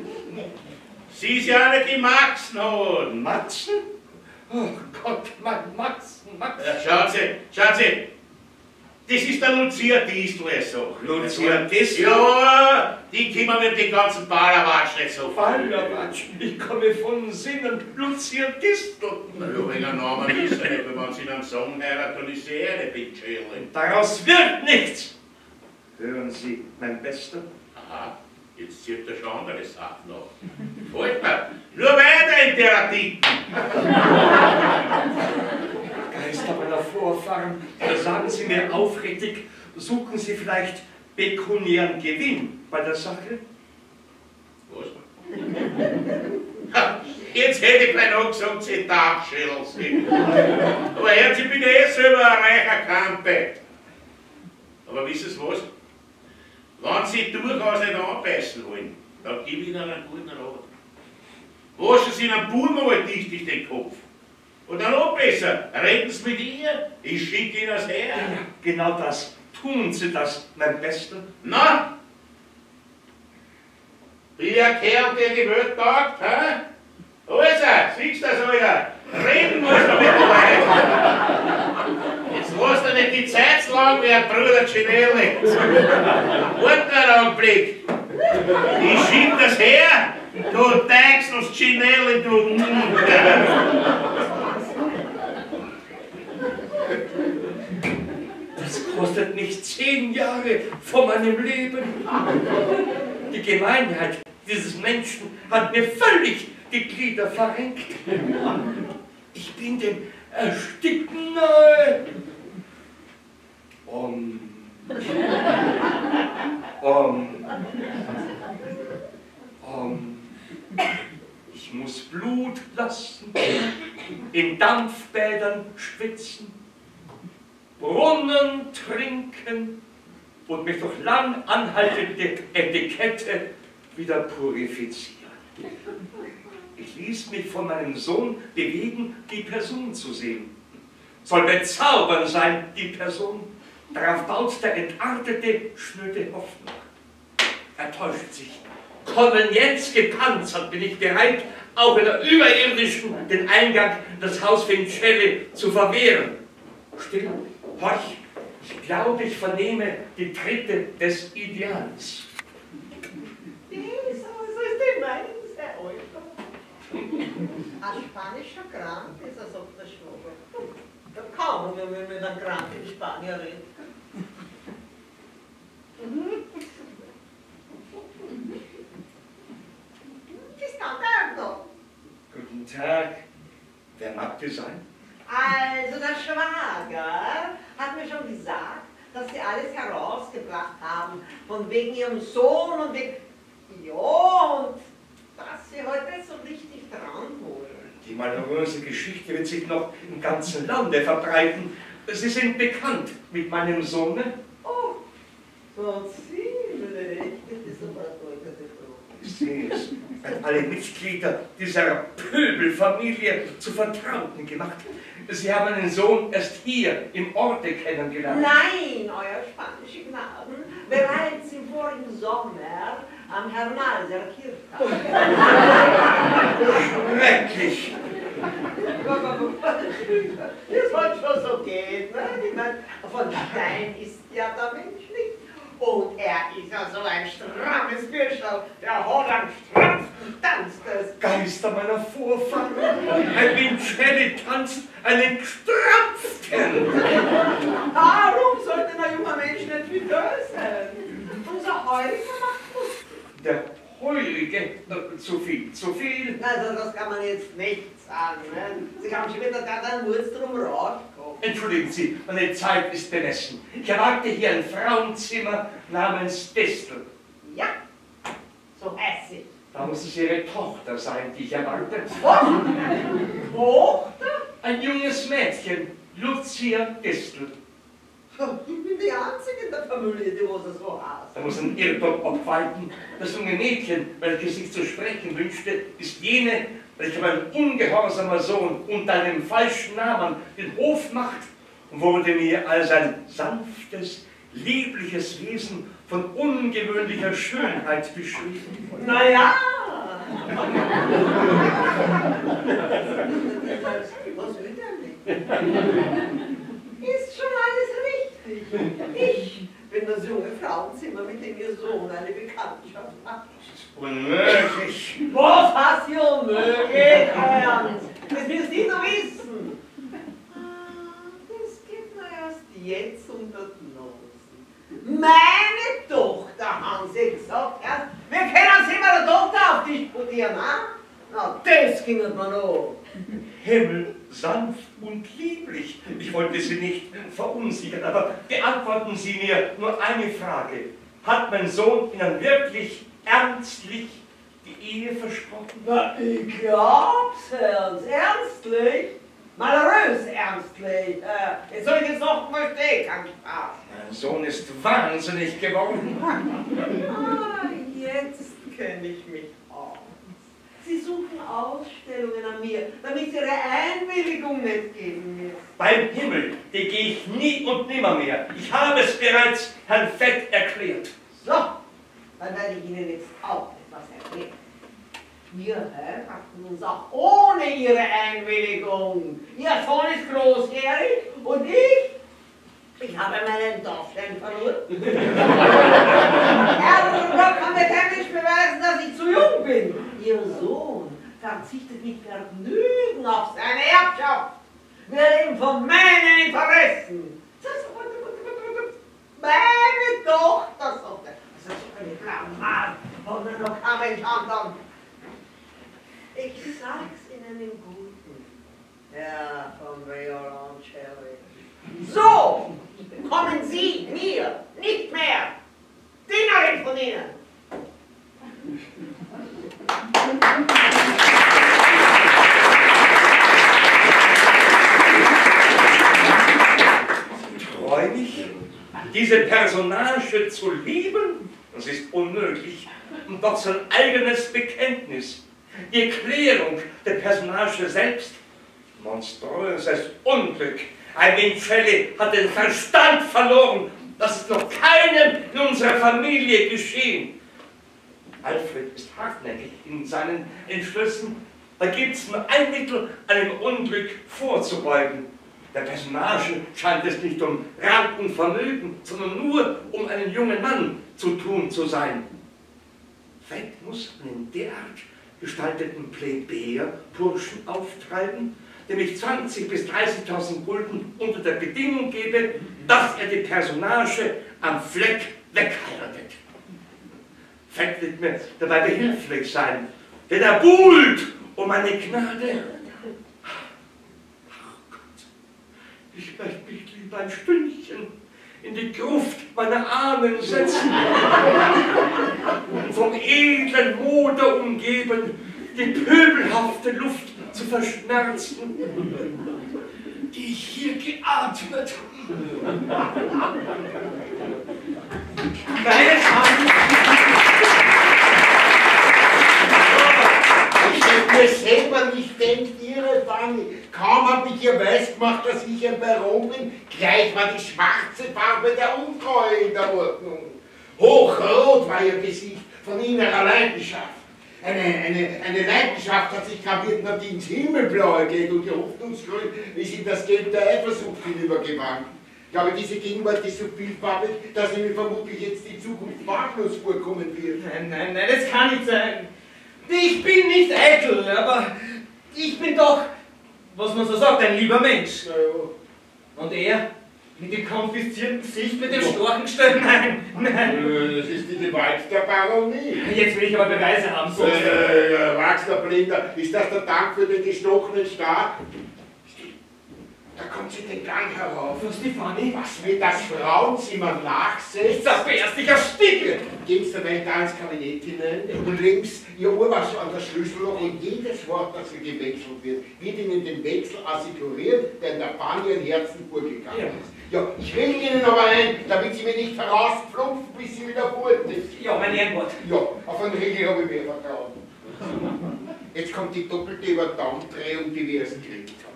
Sie ist ja nicht die Maxen. Maxen? Oh Gott, mein Max, Max. Ja, schauen Sie, schauen Sie. Das ist der Lucia Distel, so. Lucia Distel? Ja, die kommen mit dem ganzen Ballerwatsch nicht so. Ballerwatsch? Ich komme von Sinnen. Lucia Distel. Na ja, wenn ein Name ist, wenn man sie einen Song heiratet, dann ist sie eine Pincelli. Daraus wird nichts. Hören Sie, mein Bester? Aha, jetzt zieht er schon andere Sachen noch. Halt mir, nur weiter in der Artikel. Geister meiner Vorfahren, sagen Sie mir aufrichtig, suchen Sie vielleicht pekuniären Gewinn bei der Sache? Was? Jetzt hätte ich beinahe gesagt, Sie Dachschädel sind. Aber Herr, ich bin eh selber ein reicher Kampe. Aber wissen Sie was? Wenn Sie durchaus nicht anbeißen wollen, dann gebe ich Ihnen einen guten Rat. Waschen Sie Ihnen Buben mal dichtig den Kopf. Oder noch besser, reden Sie mit ihr, ich schicke Ihnen das her. Ja, genau das. Tun Sie das, mein Bester. Na? Wie der Kerl, der die Welt taugt, hä? Also, siehst du das, Alter? Reden muss man mit der Leute. Jetzt lass dir nicht die Zeit so lang wie ein Bruder Cinelli. Warte einen Augenblick. Ich schieb das her, du Teixels Cinelli, du... Das kostet mich zehn Jahre von meinem Leben. Die Gemeinheit dieses Menschen hat mir völlig die Glieder verrenkt. Ich bin dem Ersticken nahe. Um. Um. Um. Ich muss Blut lassen, in Dampfbädern schwitzen, Brunnen trinken und mich durch lang anhaltende Etikette wieder purifizieren. Ich ließ mich von meinem Sohn bewegen, die Person zu sehen. Soll bezaubernd sein, die Person. Darauf baut der Entartete schnöde Hoffnung. Er täuscht sich. Konvenienz gepanzert bin ich bereit, auch in der Überirdischen den Eingang des Haus Pincelli zu verwehren. Still, horch, ich glaube, ich vernehme die Tritte des Ideals. Dieser Ein spanischer Krank ist, als ob der Schwager. Da kann man, wenn man mit einem kranken Spanier redet. Ist ganz noch. Guten Tag. Wer mag das sein? Also der Schwager hat mir schon gesagt, dass sie alles herausgebracht haben, von wegen ihrem Sohn und wegen... Ja, und dass sie heute so richtig dran wollen. Die malheuröse Geschichte wird sich noch im ganzen Lande verbreiten. Sie sind bekannt mit meinem Sohne. Oh, so ziemlich. Das ist aber eine deutliche Frage. Sie es hat alle Mitglieder dieser Pöbelfamilie zu Vertrauten gemacht. Sie haben einen Sohn erst hier im Orte kennengelernt. Nein, euer spanische Gnaden, bereits im vorigen Sommer am Hermalser Kirchtag. Schrecklich. Das wird schon so gehen, ne? Ich meine, von Stein ist ja der Mensch nicht. Und er ist ja so ein strammes Bürscherl, der hat einen strampfen Tanz. Das Geister meiner Vorfahren, ein Vincelli tanzt einen gestrampften. Warum sollte ein junger Mensch nicht wie das sein? Unser Heuriger macht gut. Der Heurige, äh, zu viel, zu viel. Also das kann man jetzt nicht sagen, ne? Sie haben schon wieder gerade einen Wurz drum rausgekommen. Entschuldigen Sie, meine Zeit ist bemessen. Ich erwarte hier ein Frauenzimmer namens Distel. Ja, so heißt sie. Da muss es Ihre Tochter sein, die ich erwarte. Was? Tochter? Ein junges Mädchen, Lucia Distel. Ich bin die Einzige in der Familie, die was er so heißt. Da muss ein Irrtum obwalten. Das junge Mädchen, welches sich zu sprechen wünschte, ist jene, welche mein ungehorsamer Sohn unter einem falschen Namen den Hof macht und wurde mir als ein sanftes, liebliches Wesen von ungewöhnlicher Schönheit beschrieben. Naja! Was will der nicht? Ist schon alles richtig. Ich bin das junge Frauenzimmer, mit dem ihr Sohn eine Bekanntschaft hat. Unmöglich! Was hast du unmöglich, Ernst? Das willst du noch wissen. Das geht mir erst jetzt unter die Nase. Meine Tochter, haben sie gesagt, erst. Wir können sie mit der Tochter auf dich diskutieren, ha? Na, das ging mir noch. Himmel, sanft und lieblich. Ich wollte Sie nicht verunsichern, aber beantworten Sie mir nur eine Frage. Hat mein Sohn Ihnen wirklich ernstlich die Ehe versprochen? Na, ich glaub's, Ernst. Ernstlich? Malheurös ernstlich. Äh, jetzt soll ich jetzt noch mal stehen, kein Spaß. Mein Sohn ist wahnsinnig geworden. Ah, jetzt kenne ich mich aus. Sie suchen Ausstellungen an mir, damit Sie Ihre Einwilligung nicht geben müssen. Beim Himmel, die gehe ich nie und nimmer mehr. Ich habe es bereits Herrn Fett erklärt. So, dann werde ich Ihnen jetzt auch etwas erklären. Wir heiraten uns auch ohne Ihre Einwilligung. Ihr Sohn ist großjährig und ich, ich habe meinen Dorfstein verloren. Er kann mir heimlich beweisen, dass ich zu jung bin. Ihr Sohn verzichtet mit Vergnügen auf seine Erbschaft. Wir leben von meinen Interessen. Meine Tochter, so. Das ist eine Blamage von der lokalen Chandon. Ich sag's Ihnen im Guten, Herr von Violoncelli. So kommen Sie mir nicht mehr, Dienerin von Ihnen. Träumig, diese Personage zu lieben? Das ist unmöglich. Und doch sein eigenes Bekenntnis. Die Erklärung der Personage selbst. Monströses Unglück. Ein Vincelli hat den Verstand verloren. Das ist noch keinem in unserer Familie geschehen. Alfred ist hartnäckig in seinen Entschlüssen. Da gibt es nur ein Mittel, einem Unglück vorzubeugen. Der Personage scheint es nicht um Rang und Vermögen, sondern nur um einen jungen Mann zu tun zu sein. Fett muss man in der Art gestalteten Plebejer-Burschen auftreiben, dem ich zwanzig bis dreißigtausend Gulden unter der Bedingung gebe, dass er die Personage am Fleck wegheiratet. Fett wird mir dabei behilflich sein, denn er buhlt um eine Gnade. Ach Gott, ich möchte mich lieber ein Stündchen in die Gruft meiner Ahnen setzen und vom edlen Moder umgeben, die pöbelhafte Luft zu verschmerzen, die ich hier geatmet. Meine Schande! Ich hätte mir selber nicht denkt, Ihre Fanny. Kaum habe ich ihr weiß gemacht, dass ich ein Baron bin, gleich war die schwarze Farbe der Untreue in der Ordnung. Hochrot war ihr Gesicht von innerer Leidenschaft. Eine, eine, eine Leidenschaft hat sich gravierend ins Himmelblaue geht und die Hoffnungsgrün ist in das Gelb der Eifersucht hinübergewandt. Ich glaube, diese Gegenwart ist so vielfarbig, dass Ihnen vermutlich jetzt die Zukunft farblos vorkommen wird. Nein, nein, nein, das kann nicht sein. Ich bin nicht eitel, aber ich bin doch, was man so sagt, ein lieber Mensch. Na ja. Und er? Mit dem konfiszierten Gesicht, mit dem Storchenstern? Nein, nein. Das ist die Gewalt der Baronie. Jetzt will ich aber Beweise haben, so. Äh, äh, Wachsler Blinder, ist das der Dank für den gestochenen Stab? Da kommt sie den Gang herauf. Was, die Fanny? Was mir das Frauenzimmer nachsetzt. Zerberst, ich ersticke! Geht's der Welt da ins Kabinett hinein und links ihr Ohr war so an der Schlüsselloch und jedes Wort, das hier gewechselt wird, wird Ihnen den Wechsel assekuriert, der in der Fanny ein Herzen vorgegangen Ja. ist. Ja, ich will Ihnen aber ein, damit Sie mir nicht herauspflumpfen, bis Sie wieder fort ist. Ja, mein Ehrenwort. Ja, auf einen Regel habe ich mehr Vertrauen. Jetzt kommt die doppelte Überdaumdrehung, die wir erst gekriegt haben.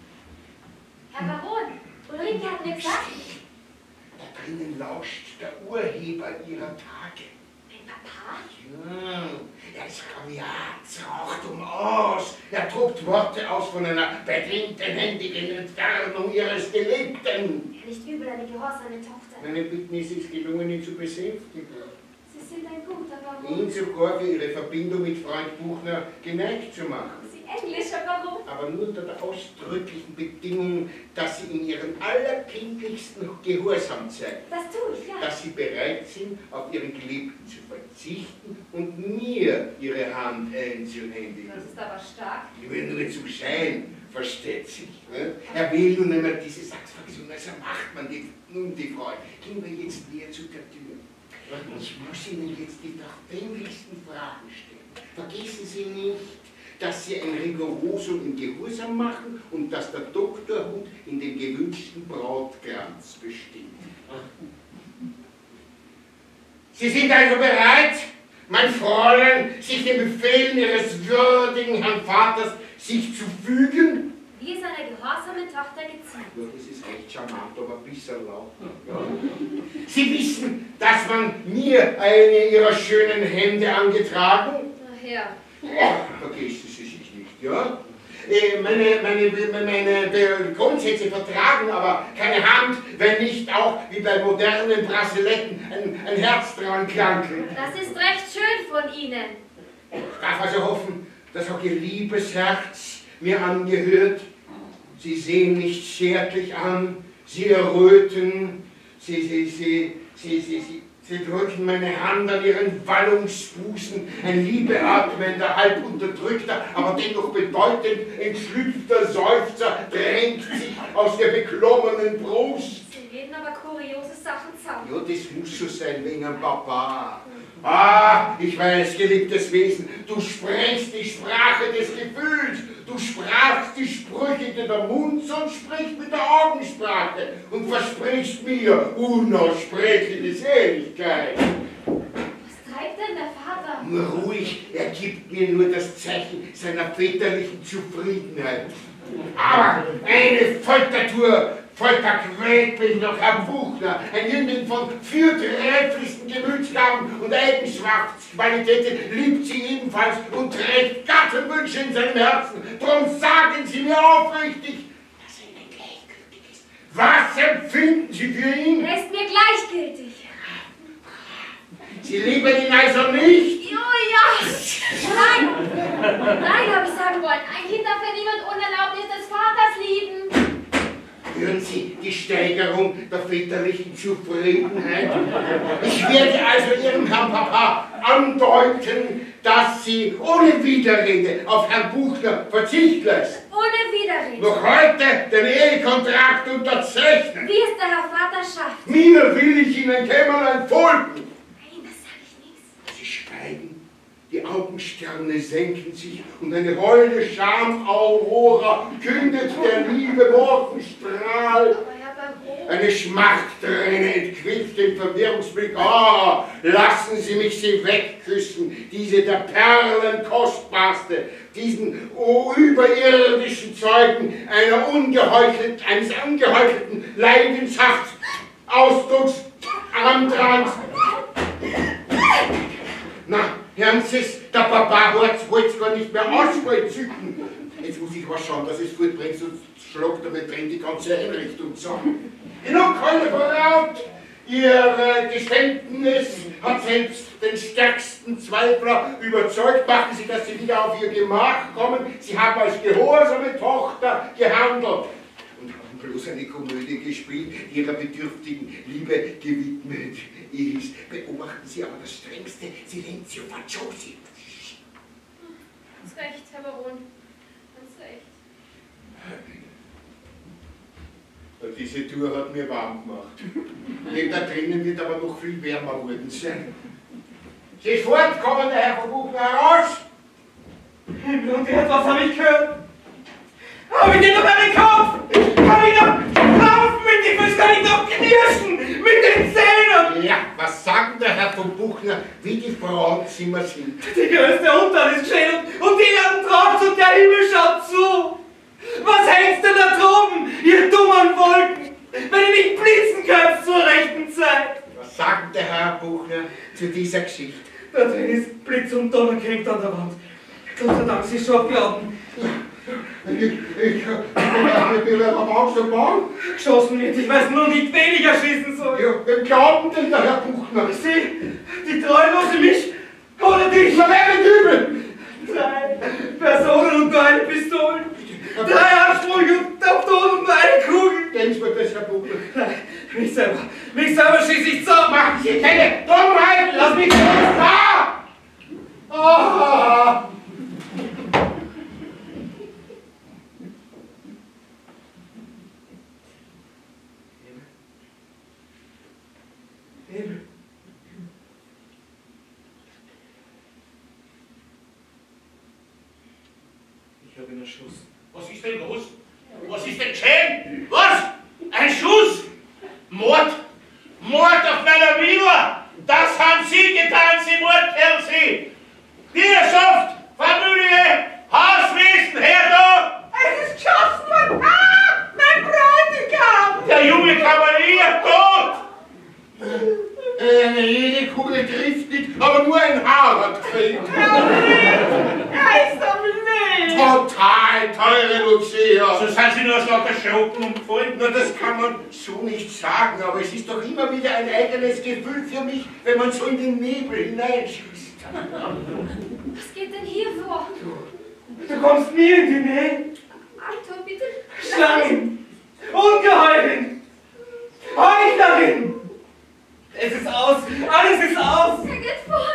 Herr Baron, Ulrike hat mir gesagt. Da drinnen lauscht der Urheber ihrer Tage. Mein Papa? Ja, er ist rabiat, raucht um aus. Er tobt Worte aus von einer bedrängtenhändigen Entfernung ihres Geliebten. Nicht übel, eine gehorsame Tochter. Meine Bitten ist es gelungen, ihn zu besänftigen. Sie sind ein guter Baron. Ihn sogar für ihre Verbindung mit Freund Buchner geneigt zu machen. Sie englischer Baron. Aber nur unter der ausdrücklichen Bedingung, dass sie in ihren allerkindlichsten Gehorsam zeigen. Das tue ich, ja. Dass sie bereit sind, auf ihren Geliebten zu verzichten und mir ihre Hand einzuhändigen. Das ist aber stark. Ich will nur zum Schein, versteht sich. Ne? Er will nun einmal diese Satisfaktion, also macht man die, nun die Freude. Gehen wir jetzt näher zu der Tür. Ich muss Ihnen jetzt die verfänglichsten Fragen stellen. Vergessen Sie nicht, dass Sie ein Rigorosum im Gehorsam machen und dass der Doktorhut in den gewünschten Brautkranz bestimmt. Sie sind also bereit, mein Fräulein, sich den Befehlen Ihres würdigen Herrn Vaters sich zu fügen? Wie es einer gehorsamen Tochter geziemt. Ja, das ist recht charmant, aber ein bisschen laut. Ja. Sie wissen, dass man mir eine Ihrer schönen Hände angetragen? Ach ja. Vergessen Sie sich nicht, ja? Meine, meine, meine Grundsätze vertragen aber keine Hand, wenn nicht auch, wie bei modernen Braseletten, ein, ein Herz dran kranken. Das ist recht schön von Ihnen. Ich darf also hoffen, dass auch Ihr liebes Herz mir angehört. Sie sehen nicht zärtlich an, Sie erröten, Sie, Sie, Sie, Sie, Sie, Sie, Sie drücken meine Hand an Ihren Wallungsbusen, ein liebeatmender, halb unterdrückter, aber dennoch bedeutend entschlüpfter Seufzer drängt sich aus der beklommenen Brust. Sie reden aber kuriose Sachen zusammen. Ja, das muss so sein wegen einem Papa. Ah, ich weiß, geliebtes Wesen, du sprichst die Sprache des Gefühls. Du sprachst die Sprüche, die der Mund sonst spricht, mit der Augensprache und versprichst mir unaussprechliche Seligkeit. Was treibt denn der Vater? Nur ruhig, er gibt mir nur das Zeichen seiner väterlichen Zufriedenheit. Aber eine Foltertour, Folter quält mich noch, Herr Buchner, ein Jüngling von fürtrefflichsten Gemütsgaben und Eigenschaftsqualitäten, liebt sie ebenfalls und trägt Gattenwünsche in seinem Herzen. Drum sagen Sie mir aufrichtig, dass er Ihnen gleichgültig ist. Was empfinden Sie für ihn? Er ist mir gleichgültig. Sie lieben ihn also nicht? Oh Was? Nein! Nein, habe ich sagen wollen. Ein Kind darf ja niemand ohne Erlaubnis des Vaters lieben. Hören Sie die Steigerung der väterlichen Zufriedenheit? Ich werde also Ihrem Herrn Papa andeuten, dass Sie ohne Widerrede auf Herrn Buchner Verzicht leisten. Ohne Widerrede. Noch heute den Ehekontrakt unterzeichnen. Wie es der Herr Vater schafft. Mir will ich Ihnen Kämmerlein folgen. Nein, das sag ich nicht. Sie schweigen. Die Augensterne senken sich und eine holde Scham-Aurora kündet der liebe Morgenstrahl. Aber Herr Baron. Eine Schmachtträne entquillt den Verwirrungsblick. Ah, lassen Sie mich sie wegküssen, diese der Perlen kostbarste, diesen oh, überirdischen Zeugen einer ungeheuchelten, eines ungeheuchelten Leidenschafts-Ausdrucks, Andrangs. Na, hören Sie es, der Papa wollte es gar nicht mehr auszücken. Jetzt muss ich was schauen, dass es fortbringt, sonst schlagt er mir drin die ganze Einrichtung zusammen. Genug keine verraut! Ihr Geständnis hat selbst den stärksten Zweifler überzeugt. Machen Sie, dass Sie wieder auf Ihr Gemach kommen. Sie haben als gehorsame Tochter gehandelt und haben bloß eine Komödie gespielt, die Ihrer bedürftigen Liebe gewidmet ist. Beobachten Sie aber das strengste Silenzio Faciosi. Ganz recht, Herr Baron. Ganz recht. Diese Tour hat mir warm gemacht. Neben da drinnen wird aber noch viel wärmer worden sein. Sie ist fortgekommen, der Herr von Buchner, heraus! Himmel und Erd, was habe ich gehört? Hab ich denn noch meinen Kopf? Kann ich noch laufen mit den Füßen? Kann ich noch knirschen mit den Zähnen? Ja, was sagt der Herr von Buchner, wie die Frauenzimmer sind? Die größte Untat ist geschehen und die Erde tropft und der Himmel schaut zu. Was hängst denn da droben, ihr dummen Wolken, wenn ihr nicht blitzen könnt zur rechten Zeit? Was sagt der Herr Buchner zu dieser Geschichte? Da drin ist Blitz und Donnerkrieg an der Wand. Gott sei Dank, Sie schon glauben. Ich, ich, ich, ich bin am Haus der Bahn. Geschossen wird, ich weiß nur nicht, wen ich erschießen soll. Ja, wem glauben denn der Herr Buchner? Sie, die treulose mich oder dich? Na, wer nicht übel? Drei Personen und nur eine Pistole. Drei Ansprüche auf Tod und nur eine Kugel. Denkt mir das, Herr Buchner? Nein, mich selber. Mich selber schieße ich zusammen. Machen Sie keine Dummheit! Lass mich los! Da! Oh. Himmel. Ich habe ihn erschossen. Was ist denn los? Was ist denn geschehen? Was? Ein Schuss? Mord? Mord auf meiner Villa? Das haben Sie getan, Sie Mordkerl, Sie! Dienerschaft, Familie, Hauswesen, her da! Es ist geschossen worden! Ah! Mein Bräutigam! Der junge Kavalier, tot! Eine jede Kugel trifft nicht, aber nur ein Haar hat gefehlt. Er ist am Leben! Total teure Lucia! So sind Sie nur aus lauter Schroten umgefallen? Na, das kann man so nicht sagen, aber es ist doch immer wieder ein eigenes Gefühl für mich, wenn man so in den Nebel hineinschießt. Was geht denn hier vor? Du kommst mir in die Nähe. Arthur, bitte. Schlangen, Ungeheuren, Heuchlerin. Es ist aus, alles ist aus. Er geht vor.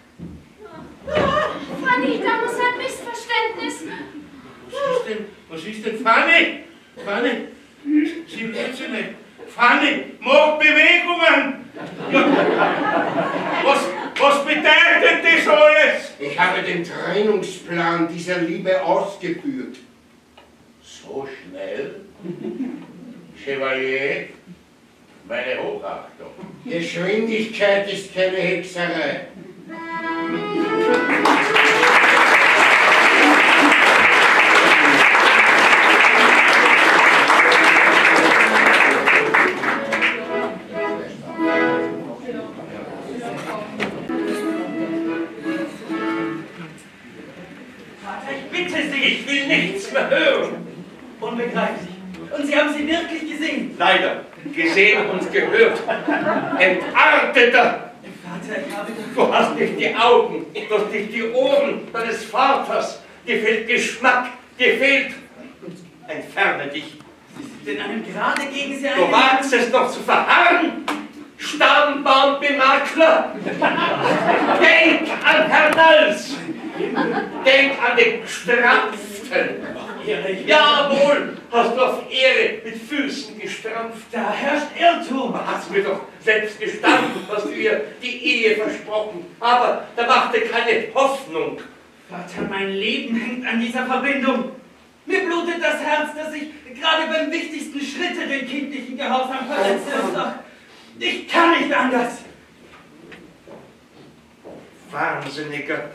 Fanny, da muss ein Missverständnis. Was ist denn, was ist denn, Fanny? Fanny, Sie lebt sie nicht. Fanny, mach Bewegungen. Was, was bedeutet das alles? Ich habe den Trennungsplan dieser Liebe ausgeführt. So schnell? Chevalier, meine Hochachtung. Geschwindigkeit ist keine Hexerei. Ich bitte Sie, ich will nichts mehr hören. Unbegreiflich. Und Sie haben sie wirklich gesehen? Leider, gesehen und gehört. Entarteter! Vater, ich habe... Du hast nicht die Augen, durch die, die Ohren deines Vaters. Dir fehlt Geschmack, dir fehlt... Entferne dich. Denn einem gerade gegen sie ein... Du wagst es noch zu verharren? Stammbaumbemakler! Denk an Hernals! Denk an den Gestrampften! Jawohl, hast du auf Ehre mit Füßen gestrampft. Da herrscht Irrtum. Hast mir doch selbst gestanden, hast du ihr die Ehe versprochen. Aber da machte keine Hoffnung. Vater, mein Leben hängt an dieser Verbindung. Mir blutet das Herz, dass ich gerade beim wichtigsten Schritte den kindlichen Gehorsam verletze. Doch ich kann nicht anders. Wahnsinniger.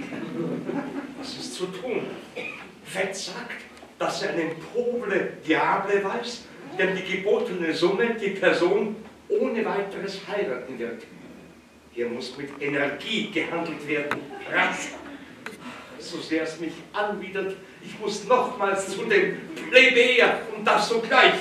Was ist zu tun? Fett sagt, dass er einen Poble Diable weiß, der die gebotene Summe die Person ohne weiteres heiraten wird. Hier muss mit Energie gehandelt werden. Rasch. So sehr es mich anwidert, ich muss nochmals zu dem Plebejer und das sogleich.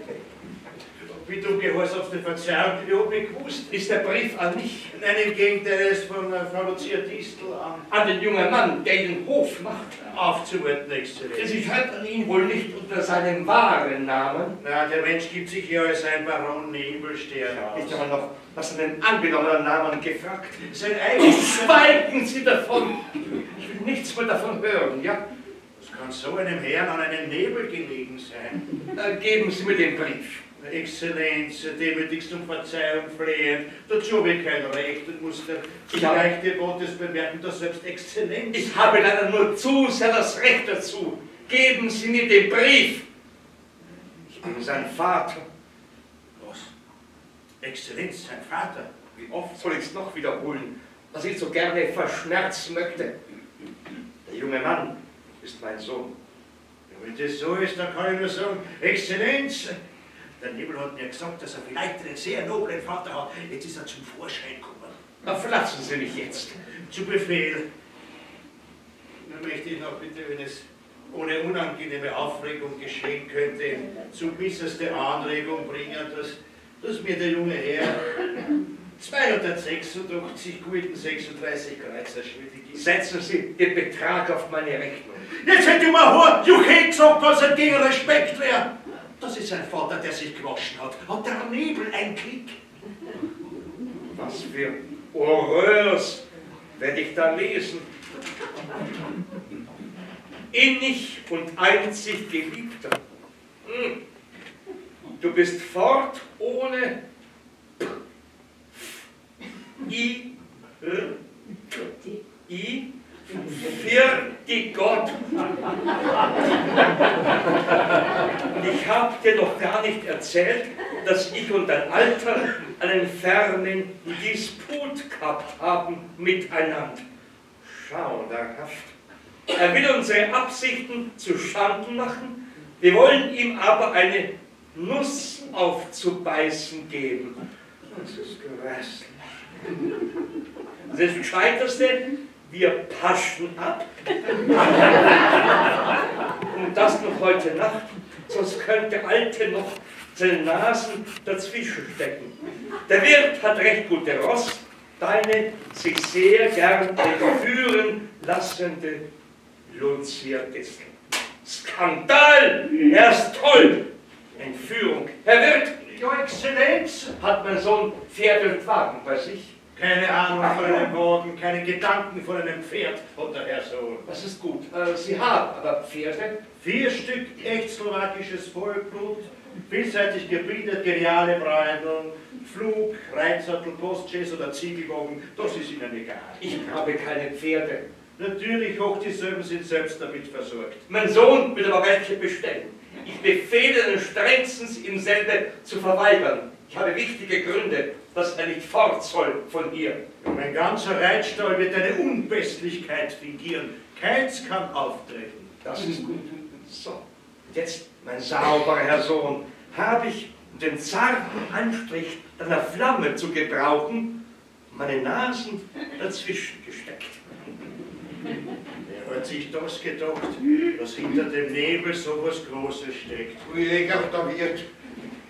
Wie du gehorsamst die Verzeihung, ich hab nicht gewusst. Ist der Brief an mich? Nein, im Gegenteil, er ist von äh, Frau Lucia Distel an. An den jungen Mann, der den Hof macht. Aufzuwarten, Exzellenz. Sie hört an ihn wohl nicht unter seinem wahren Namen. Na, der Mensch gibt sich ja als ein Baron Nebelstern aus. Nicht einmal noch nach seinem angenommenen Namen gefragt. Sein eigenes... Schweigen Sie davon! Ich will nichts mehr davon hören, ja? Das kann so einem Herrn an einem Nebel gelegen sein. Dann geben Sie mir den Brief. Exzellenz, demütigst um Verzeihung flehen. Dazu habe ich kein Recht und muss der leichte Gottes bemerken, dass selbst Exzellenz... Ich habe leider nur zu sehr das Recht dazu. Geben Sie mir den Brief. Ich bin sein Vater. Was? Exzellenz, sein Vater? Wie oft soll ich es noch wiederholen, was ich so gerne verschmerzen möchte? Der junge Mann ist mein Sohn. Wenn das so ist, dann kann ich nur sagen, Exzellenz, der Nebel hat mir gesagt, dass er vielleicht einen sehr noblen Vater hat. Jetzt ist er zum Vorschein gekommen. Na, verlassen Sie mich jetzt. Zu Befehl. Nun möchte ich noch bitte, wenn es ohne unangenehme Aufregung geschehen könnte, zu äußerste Anregung bringen, dass, dass mir der junge Herr zweihundertsechsundachtzig Gulden sechsunddreißig Kreuzer schuldig ist. Setzen Sie den Betrag auf meine Rechnung. Jetzt hätte ich mir Hort, Juche gesagt, dass er gegen Respekt wäre. Das ist ein Vater, der sich gewaschen hat. Hat der Nebel ein Klick? Was für Horreurs werde ich da lesen. Innig und einzig Geliebter. Hm. Du bist fort ohne I, R, I, für die Gott. Und ich habe dir noch gar nicht erzählt, dass ich und dein Alter einen fernen Disput gehabt haben miteinander. Schauderhaft. Er will unsere Absichten zu Schanden machen, wir wollen ihm aber eine Nuss aufzubeißen geben. Das ist grässlich. Das Gescheiterste, wir paschen ab. Und das noch heute Nacht, sonst könnte der Alte noch seine Nasen dazwischen stecken. Der Wirt hat recht gute Ross, deine sich sehr gern entführen lassende Lucia Distel. Skandal! Er ist toll! Entführung. Herr Wirt! Ja, Exzellenz! Hat mein Sohn Pferd und Wagen bei sich? Keine Ahnung von einem Wagen, keine Gedanken von einem Pferd, hat der Herr Sohn. Das ist gut. Äh, Sie haben aber Pferde? Vier Stück echt slowakisches Vollblut, vielseitig gebildet, geniale Bräuneln, Flug, Reitsattel, Postchaise oder Ziegelwagen, das ist Ihnen egal. Ich habe keine Pferde. Natürlich, auch dieselben sind selbst damit versorgt. Mein Sohn will aber welche bestellen. Ich befehle ihn strengstens, ihm selber zu verweigern. Ich habe wichtige Gründe, dass er nicht fort soll von hier. Mein ganzer Reitstall wird eine Unpässlichkeit fingieren. Keins kann auftreten. Das ist gut. So, jetzt, mein sauberer Herr Sohn, habe ich, um den zarten Anstrich deiner Flamme zu gebrauchen, meine Nasen dazwischen gesteckt. Wer hat sich das gedacht, dass hinter dem Nebel so was Großes steckt? Jäger, da wird.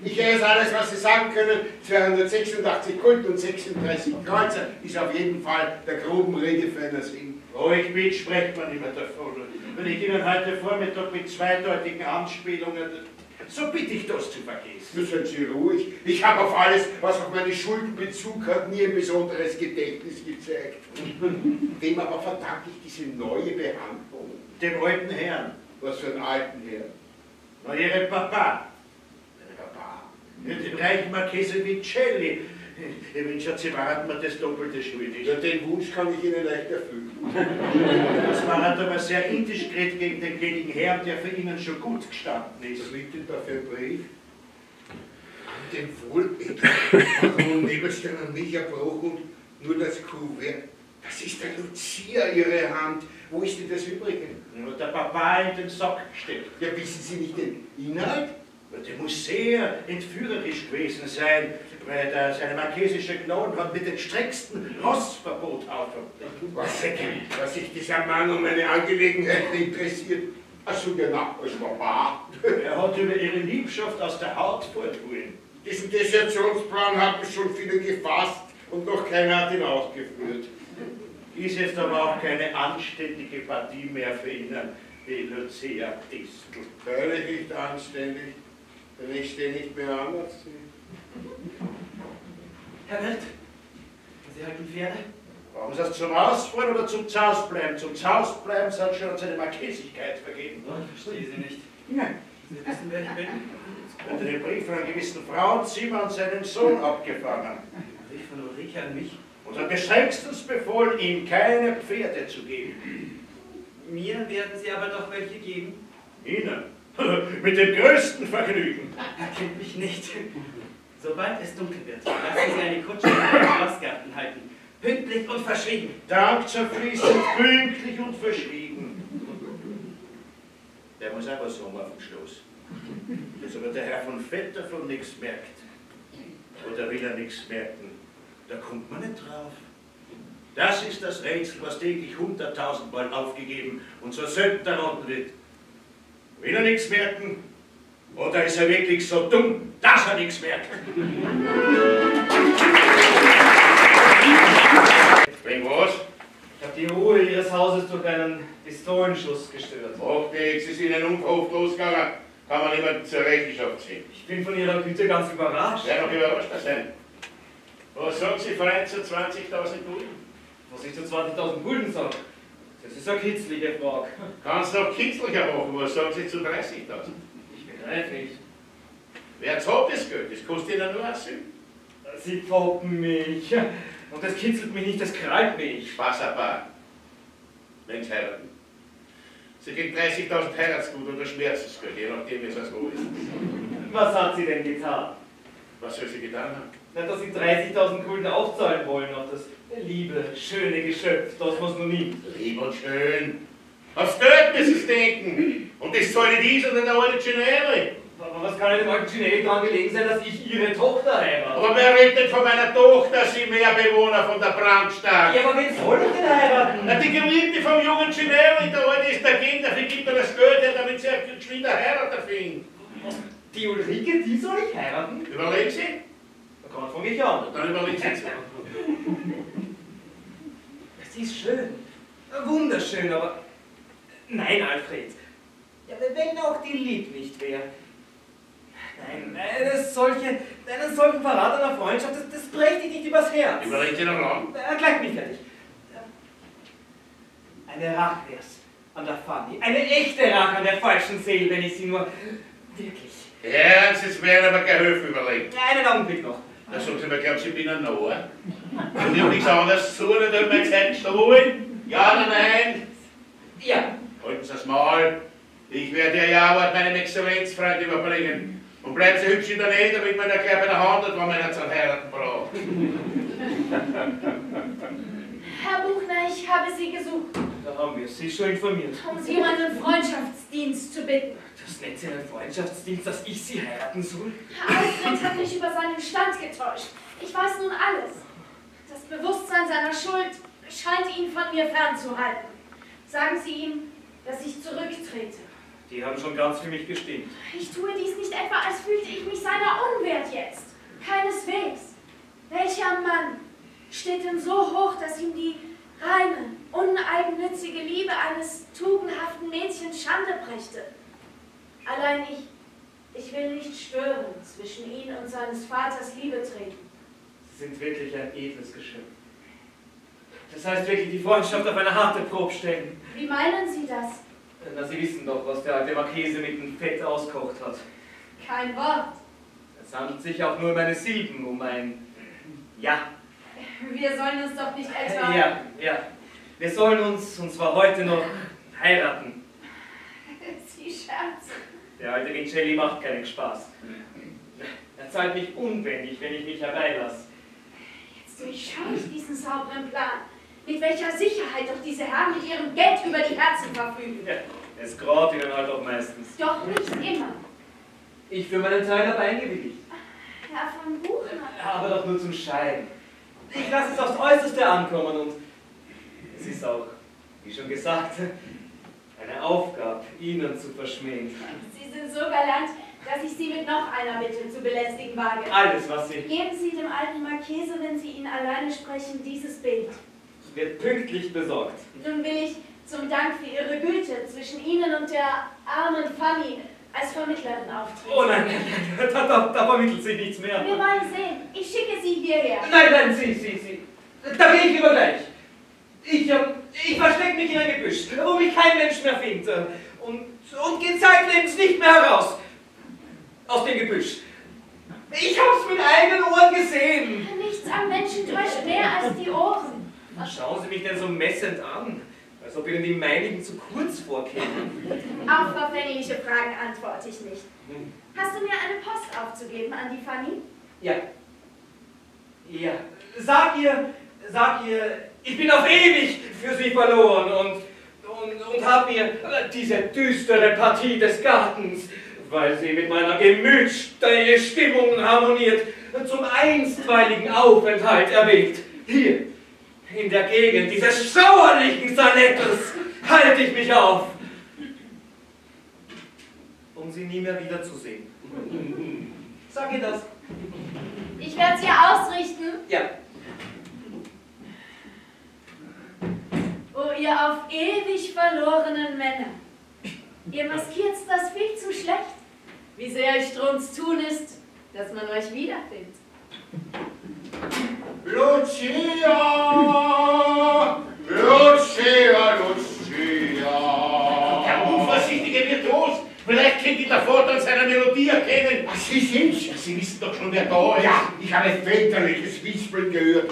Ich weiß alles, was Sie sagen können. zweihundertsechsundachtzig Gulden und sechsunddreißig Kreuzer ist auf jeden Fall der groben Rede für einen Sinn. Ruhig mit, sprecht man immer davon. Wenn ich Ihnen heute Vormittag mit zweideutigen Anspielungen, so bitte ich das zu vergessen. Nur seien Sie ruhig. Ich habe auf alles, was auf meine Schulden Bezug hat, nie ein besonderes Gedächtnis gezeigt. Wem aber verdanke ich diese neue Behandlung? Dem alten Herrn. Was für einen alten Herrn? Na, Ihre Papa. Ihre Papa? Ja, den reichen Marchese Vicelli. Ich wünsche, Sie waren mir das Doppelte schuldig. Ja, den Wunsch kann ich Ihnen leicht erfüllen. Das war halt aber sehr indiskret gegen den gnädigen Herrn, der für Ihnen schon gut gestanden ist. Was liegt denn da für ein Brief? An den Wohlbeter Baron Nebelstein an mich erbrochen, nur das Kuvert. Das ist der Lucia, Ihre Hand. Wo ist denn das Übrige? Nur der Papa in den Sack gesteckt. Ja, wissen Sie nicht den Inhalt? Der muss sehr entführerisch gewesen sein, weil der, seine marquesische Gnaden hat mit den strengsten Rossverbot auferlegt. Was, was sich dieser Mann um eine Angelegenheit interessiert? Achso, der Nachbar ist Papa. Er hat über ihre Liebschaft aus der Haut fortholen. Diesen Desertionsplan haben schon viele gefasst und noch keiner hat ihn ausgeführt. Ist jetzt aber auch keine anständige Partie mehr für ihn, die Lucia Distel. Freilich nicht anständig, denn ich stehe nicht mehr an als Sie. Herr Wirt, Sie halten Pferde? Brauchen Sie das zum Ausfahren oder zum Zausbleiben? Zum Zausbleiben sind schon seine Marquesigkeit vergeben. Oh, ich verstehe Sie nicht. Nein. Sie wissen, wer ich bin? Er hat den Brief von einem gewissen Frauenzimmer an seinen Sohn abgefangen. Brief von Ulrike an mich? Und hat gestrengstens befohlen, ihm keine Pferde zu geben. Mir werden Sie aber doch welche geben? Ihnen? Mit dem größten Vergnügen. Er kennt mich nicht. Sobald es dunkel wird, lassen Sie eine Kutsche in den Schlossgarten halten. Pünktlich und verschwiegen. Dank zerfließend, pünktlich und verschwiegen. Der muss auch was haben auf dem Schloss. Dass aber der Herr von Fett davon nichts merkt. Oder will er nichts merken? Da kommt man nicht drauf. Das ist das Rätsel, was täglich hunderttausendmal aufgegeben und so selten erraten wird. Will er nichts merken? Oder ist er wirklich so dumm, dass er nichts merkt? Wegen was? Ich habe die Ruhe Ihres Hauses durch einen Pistolenschuss gestört. Macht nichts, ist Ihnen unverhofft losgegangen, kann man niemanden zur Rechenschaft ziehen. Ich bin von Ihrer Güte ganz überrascht. Wer noch überrascht sein? Was sagen Sie, Freund, zu zwanzigtausend Gulden? Was ich zu zwanzigtausend Gulden sage, das ist eine kitzlige Frage. Kannst du noch kitzlicher machen, was sagen Sie zu dreißigtausend? Ich begreife nicht. Wer hat das Geld? Das kostet Ihnen nur Asyl. Sie foppen mich. Und das kitzelt mich nicht, das krallt mich. Spaß aber. Wenn Sie heiraten. Sie kriegen dreißigtausend Heiratsgut oder Schmerzensgeld, je nachdem, wie es so ist. Was hat sie denn getan? Was soll sie getan haben? Na, dass sie dreißigtausend Gulden aufzahlen wollen auf das liebe, schöne Geschöpf, das was noch nie. Lieb und schön. Aufs Geld müssen Sie denken. Und das soll nicht ich, sondern der alte Genere. Aber was kann dem alten Ginelli daran gelegen sein, dass ich ihre Tochter heirate? Aber wer redet denn von meiner Tochter, sie mehr Bewohner von der Brandstadt? Ja, aber wen soll ich denn heiraten? Na, die Geliebte vom jungen Genere, der alte ist dagegen, dafür gibt er das Geld, damit sie eine geschwinde Heirat erfindet. Die Ulrike, die soll ich heiraten? Überlegen Sie? Dann fange ich an. Dann überlegen Sie jetzt. Sie ist schön. Wunderschön, aber... Nein, Alfred. Ja, wenn auch die lieb nicht wäre. Nein, eine solche, einen solchen Verrat einer Freundschaft, das, das brächte ich nicht übers Herz. Überlegen Sie noch lang? Äh, gleich bin ich fertig. Eine Rache wär's an der Fanny. Eine echte Rache an der falschen Seele, wenn ich sie nur... Wirklich. Ja, Sie werden aber keine Höfe überlegen. Einen Augenblick noch. Da sagen Sie mir, glauben Sie, ich bin ein Noah? Und ich habe nichts anderes zu tun, und habe mir gesagt, Stuhl? Ja oder nein? Ja. Halten Sie das Maul. Ich werde Ihr Ja-Wort meinem Exzellenzfreund überbringen. Und bleiben Sie hübsch in der Nähe, damit man ja gleich bei der Hand hat, wenn man ihn zum Heiraten braucht. Herr Buchner, ich habe Sie gesucht, Da haben wir Sie schon informiert. um Sie um einen Freundschaftsdienst zu bitten. Das nennt Sie einen Freundschaftsdienst, dass ich Sie heiraten soll? Herr Alfred hat mich über seinen Stand getäuscht. Ich weiß nun alles. Das Bewusstsein seiner Schuld scheint ihn von mir fernzuhalten. Sagen Sie ihm, dass ich zurücktrete. Die haben schon ganz für mich gestimmt. Ich tue dies nicht etwa, als fühlte ich mich seiner unwert jetzt. Keineswegs. Welcher Mann steht denn so hoch, dass ihm die reine, uneigennützige Liebe eines tugendhaften Mädchens Schande brächte? Allein ich, ich will nicht stören, zwischen ihn und seines Vaters Liebe treten. Sie sind wirklich ein edles Geschöpf. Das heißt wirklich die Freundschaft auf eine harte Probe stellen. Wie meinen Sie das? Na, Sie wissen doch, was der alte Marchese mit dem Fett auskocht hat. Kein Wort. Es handelt sich auch nur um eine Sieben, um ein Ja. Wir sollen uns doch nicht etwa... Ja, ja. Wir sollen uns, und zwar heute noch, heiraten. Sie scherzen. Der alte Vincelli macht keinen Spaß. Er zahlt mich unbändig, wenn ich mich herbeilasse. Jetzt durchschaue ich diesen sauberen Plan. Mit welcher Sicherheit doch diese Herren mit ihrem Geld über die Herzen verfügen. Ja, es graut ihnen halt auch meistens. Doch nicht immer. Ich für meinen Teil habe eingewilligt. Herr von Buchner. Aber doch nur zum Schein. Ich lasse es aufs Äußerste ankommen und es ist auch, wie schon gesagt, eine Aufgabe, Ihnen zu verschmähen. Sie sind so galant, dass ich Sie mit noch einer Bitte zu belästigen wage. Alles, was Sie... Geben Sie dem alten Marchese, wenn Sie ihn alleine sprechen, dieses Bild. Wird pünktlich besorgt. Nun will ich zum Dank für Ihre Güte zwischen Ihnen und der armen Fanny als Vermittlerin auftreten. Oh nein, nein, nein, da, da, da vermittelt sich nichts mehr. Wir wollen sehen. Ich schicke Sie hierher. Nein, nein, Sie, Sie, Sie. Da gehe ich lieber gleich. Ich, ähm, ich verstecke mich in ein Gebüsch, wo mich kein Mensch mehr findet. Und, und gehe zeitlebens nicht mehr heraus. Aus dem Gebüsch. Ich hab's mit eigenen Ohren gesehen. Nichts am Menschen täuscht mehr als die Ohren. Schauen Sie mich denn so messend an, als ob Ihnen die meinigen zu kurz vorkämen. Auf verfängliche Fragen antworte ich nicht. Hast du mir eine Post aufzugeben an die Fanny? Ja. Ja. Sag ihr, sag ihr, ich bin auf ewig für sie verloren und, und, und hab mir diese düstere Partie des Gartens, weil sie mit meiner gemütsstille Stimmung harmoniert, zum einstweiligen Aufenthalt erwählt. Hier, in der Gegend dieses schauerlichen Salettes, halte ich mich auf, um sie nie mehr wiederzusehen. Sag ihr das? Ich werde es ihr ausrichten. Ja. Oh, ihr auf ewig verlorenen Männer. Ihr maskiert das viel zu schlecht. Wie sehr ich drun's tun ist, dass man euch wiederfindet. Lucia! Lucia, Lucia! Der unvorsichtige Virtuos! Vielleicht kennt ihn der Vater an seiner Melodie erkennen. Ach, Sie sind's? Ja, Sie wissen doch schon, wer da ist. Ja, ich habe väterliches Wispeln gehört.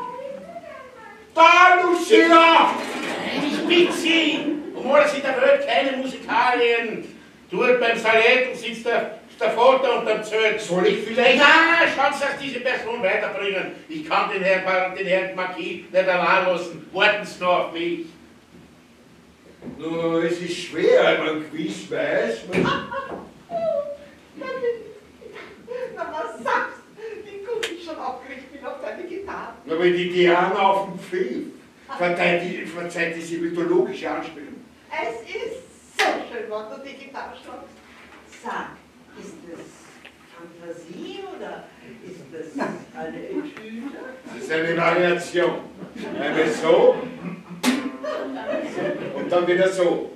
Da, Lucia! Ich bitte Sie, um alles in der Welt keine Musikalien. Dort beim Salett sitzt der, der Vater und der Zölt. Soll ich vielleicht... Nein, schauen Sie, dass diese Person weiterbringen. Ich kann den Herrn, den Herrn Marquis nicht allein lassen. Warten Sie noch auf mich. No, es ist schwer, wenn man gewiss weiß. Na, was sagst du? Wie gut ich schon aufgeregt bin auf deine Gitarre. Na, wenn die Diana auf dem Pfiff. Verzeiht die, verzeiht diese mythologische Anspielung. Es ist so schön, wenn du die Gitarre schlagst. Sag, ist das Fantasie oder ist das eine Etüde? Das ist eine Variation. Einmal so und dann wieder so.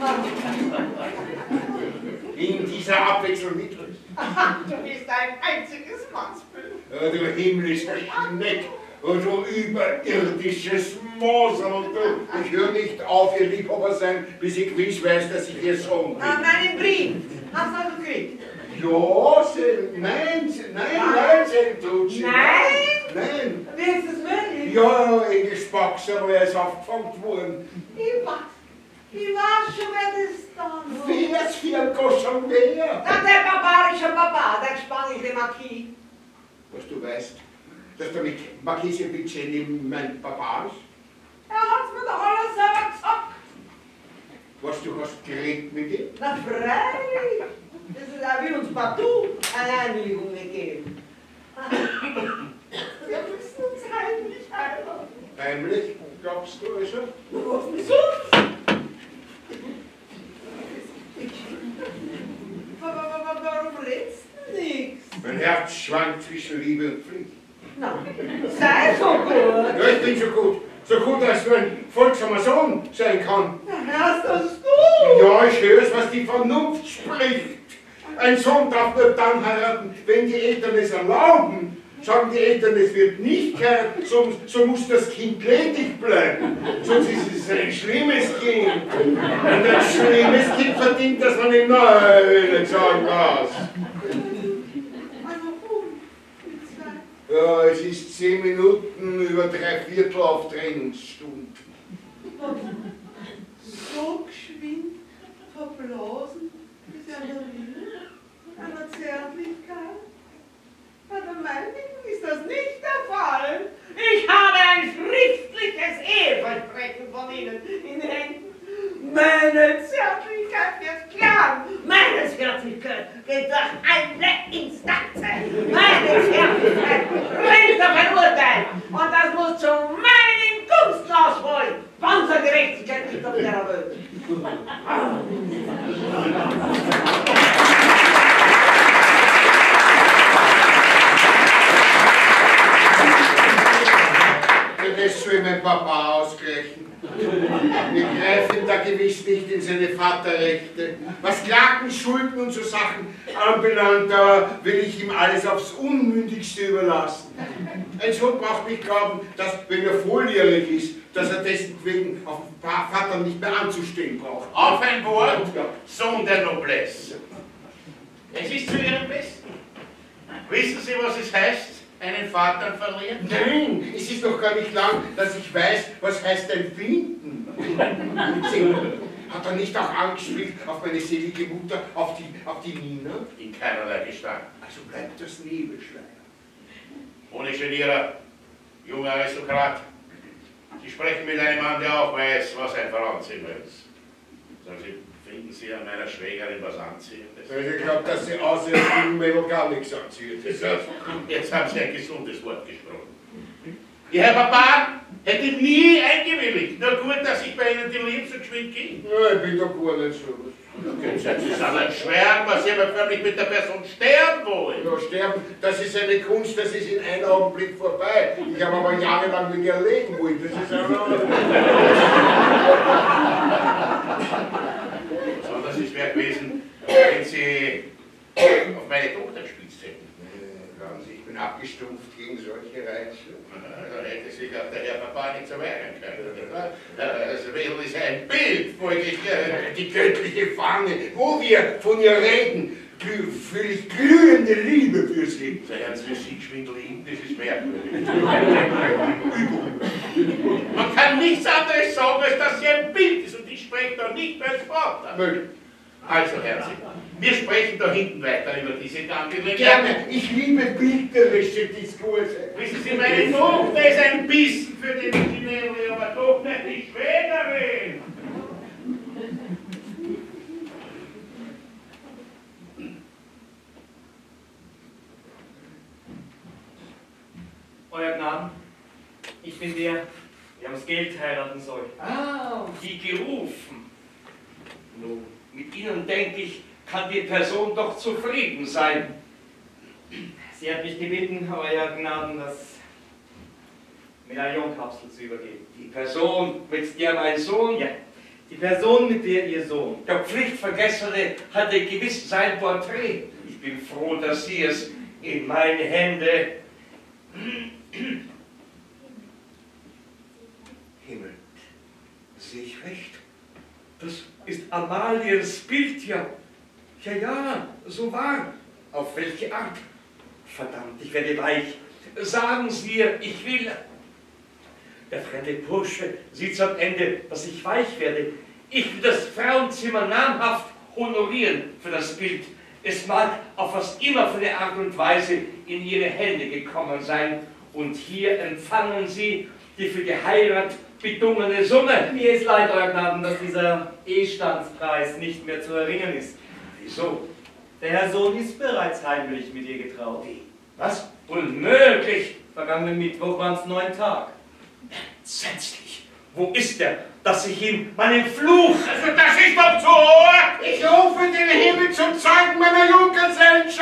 In dieser Abwechslung mit. Du bist ein einziges Mannsbild. Ja, du himmlischer Schneck, oh, du überirdisches Moser, und du, ich höre nicht auf, ihr Liebhaber sein, bis ich gewiss weiß, dass ich ihr Sohn bin. Ah, meinen Brief. Hast du also gekriegt? Ja, Sel, nein, nein, nein, Seltucci. Nein? Nein. Wie ist das möglich? Ja, Engelspacks, aber er ist aufgefangen worden. Ich weiß. Ich weiß schon, wer das dann war. Wer ist für ein Goschon wer? Na, der barbarische Papa, der spanische Marquis. Was du weißt, dass der Marchese Vincenni mein Papa ist? Er hat's mir doch alles selber gesagt. Was, du hast geredet mit ihm? Na, freilich. Das ist, er will uns partout eine Einwilligung nicht geben. Wir müssen uns heimlich heiraten. Heimlich, glaubst du also? Was denn sonst? Herz schwankt zwischen Liebe und Pflicht. Na, sei so gut. Ja, ich bin so gut. So gut, als nur ein folgsamer Sohn sein kann. Na, hörst das du? Ja, ich hör's, was die Vernunft spricht. Ein Sohn darf nur dann heiraten, wenn die Eltern es erlauben. Sagen die Eltern, es wird nicht heiraten, so, so muss das Kind ledig bleiben. Sonst ist es ein schlimmes Kind. Und ein schlimmes Kind verdient, dass man ihm nein, nicht sagen was. Ja, es ist zehn Minuten über drei Viertel auf Trennungsstunde. So geschwind verblasen ist einer Liebe, einer Zärtlichkeit. Bei der meinigen ist das nicht der Fall. Ich habe ein schriftliches Eheversprechen von Ihnen in den Händen. Meine Zärtlichkeit wird klar. Meine Zärtlichkeit geht durch alle Instanzen. Meine Zärtlichkeit rennt auf ein Urteil. Und das muss zu meinen Gunsten ausholen. Unsere Gerechtigkeit liegt auf ihrer Welt. Das soll mein Papa ausgleichen. Wir greifen da gewiss nicht in seine Vaterrechte. Was Klagen, Schulden und so Sachen anbelangt, da will ich ihm alles aufs Unmündigste überlassen. Ein Sohn braucht nicht glauben, dass, wenn er volljährig ist, dass er deswegen auf den Vater nicht mehr anzustehen braucht. Auf ein Wort, Sohn der Noblesse. Es ist zu Ihrem Besten. Wissen Sie, was es heißt, einen Vater verlieren? Nein, es ist noch gar nicht lang, dass ich weiß, was heißt ein Finden. Hat er nicht auch angespielt auf meine selige Mutter, auf die, auf die Nina? In keinerlei Gestalt. Also bleibt das Nebelschleier. Ohne Genierer, junger Aristokrat. Sie sprechen mit einem Mann, der auch weiß, was ein Frauenzimmer ist. Sagen Sie, finden Sie an meiner Schwägerin was Anziehendes? Ich glaube, dass sie außer dem Mädel gar nichts anzieht. Jetzt haben Sie ein gesundes Wort gesprochen. Ihr Herr Papa hätte nie eingewilligt. Nur gut, dass ich bei Ihnen die Liebe so geschwind ging. Ja, ich bin doch gar nicht so. Sie sind ein Schwärmer, Sie haben förmlich mit der Person sterben wollen. Ja, sterben, das ist eine Kunst, das ist in einem Augenblick vorbei. Ich habe aber jahrelang mit ihr leben wollen. Das ist eine andere. Besonders ist wert gewesen, wenn Sie auf meine Tochter gespitzt hätten. Glauben Sie, ich bin abgestumpft gegen solche Reize? Da hätte sich auch der Herr Papa nicht so wehren können. Das Mädel ist ein Bild, folglich die göttliche Fahne, wo wir von ihr reden, fühle ich glühende Liebe für sie. Sei ernst für Sie geschwind lieben, das ist merkwürdig. Man kann nichts anderes sagen, als dass sie ein Bild ist und ich spreche da nicht als Vater. Möglich. Also, Herr Sie, wir sprechen da hinten weiter über diese Angelegenheit. Gerne, ich liebe bilderische Diskurse. Wissen Sie, meine Tochter ist ein Bissen für den Ingenieure, aber doch nicht die Schwägerin. Euer Gnaden, ich bin der, der ums Geld heiraten soll. Ah, die gerufen. Nun, mit Ihnen, denke ich, kann die Person doch zufrieden sein. Sie hat mich gebeten, Euer Gnaden, das Medaillonkapsel zu übergeben. Die Person, mit der mein Sohn... Ja, die Person, mit der Ihr Sohn... Der Pflichtvergessene hatte gewiss sein Porträt. Ich bin froh, dass Sie es in meine Hände... Himmel, sehe ich recht? Das ist Amaliens Bild, ja. Ja, ja, so war. Auf welche Art? Verdammt, ich werde weich. Sagen Sie ihr, ich will. Der fremde Bursche sieht am Ende, dass ich weich werde. Ich will das Frauenzimmer namhaft honorieren für das Bild. Es mag auf was immer für eine Art und Weise in Ihre Hände gekommen sein. Und hier empfangen Sie die für die Heirat bedungene Summe. Mir ist leid, Euer Gnaden, dass dieser Ehestandspreis nicht mehr zu erringen ist. Wieso? Der Herr Sohn ist bereits heimlich mit ihr getraut. Was? Unmöglich! Vergangenen Mittwoch waren es neun Tage. Entsetzlich! Wo ist er, dass ich ihm meinen Fluch... Also das ist doch zu hoch! Ich rufe den Himmel zum Zeugen meiner Junggesellschaft.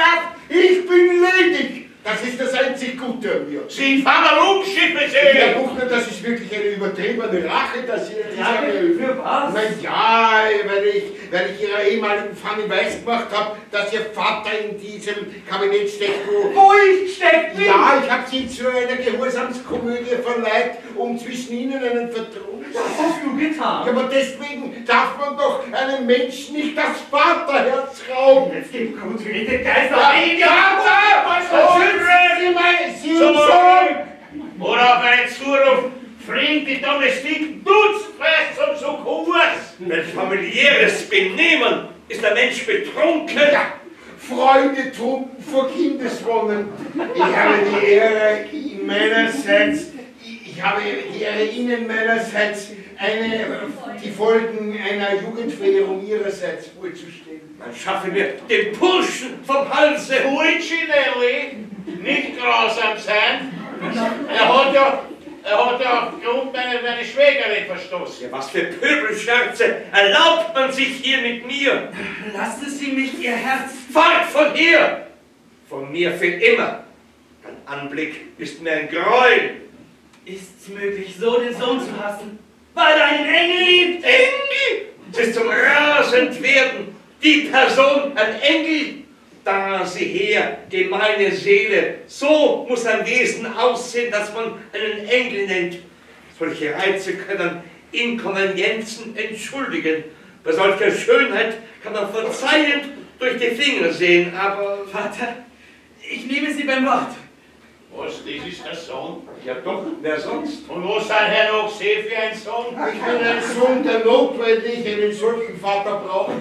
Ich bin ledig. Das ist das einzig Gute an mir. Sie fahren Luftschiffe sehen! Herr Buchner, das ist wirklich eine übertriebene Rache, dass ihr... Rache? Für was? Na ja, weil ich, weil ich Ihrer ehemaligen Fanny weiß gemacht habe, dass Ihr Vater in diesem Kabinett steckt, wo... Wo ich steckt? Ja, ich habe Sie zu einer Gehorsamskomödie verleiht, um zwischen Ihnen einen Vertrag... Was hast du getan? Ja, aber deswegen darf man doch einem Menschen nicht das Vaterherz rauben. Jetzt gib gut wie den Geist Ja, auf ihn! ja, was Sie mein Sie Sohn! Oder auf einen Zuruf, fliegt die Domestik Dutzfest zum Kurs! Ein familiäres Benehmen ist der Mensch betrunken. Ja, Freunde trunken vor Kindeswonnen. Ich habe die Ehre meinerseits, ich habe die Ehre Ihnen meinerseits, eine, die Folgen einer Jugendfeierung Ihrerseits vorzustellen. Man schaffe mir den Burschen vom Halse. Pulcinelli, nicht grausam sein. Er hat ja, er hat ja aufgrund meiner, meiner Schwägerin verstoßen. Ja, was für Pöbelscherze erlaubt man sich hier mit mir? Lassen Sie mich Ihr Herz... Fahrt von hier! Von mir für immer. Dein Anblick ist mir ein Gräuel. Ist's möglich, so den Sohn zu hassen, weil er einen Engel liebt? Engel? Es ist zum Rasendwerden. Die Person ein Engel. Da sie her, gemeine Seele. So muss ein Wesen aussehen, dass man einen Engel nennt. Solche Reize können Inkonvenienzen entschuldigen. Bei solcher Schönheit kann man verzeihend durch die Finger sehen, aber... Vater, ich nehme Sie beim Wort. Was, das ist der Sohn? Ja doch, wer sonst? Und wo sein Herr noch See für ein Sohn? Ich bin ein Sohn, der notwendig einen solchen Vater braucht.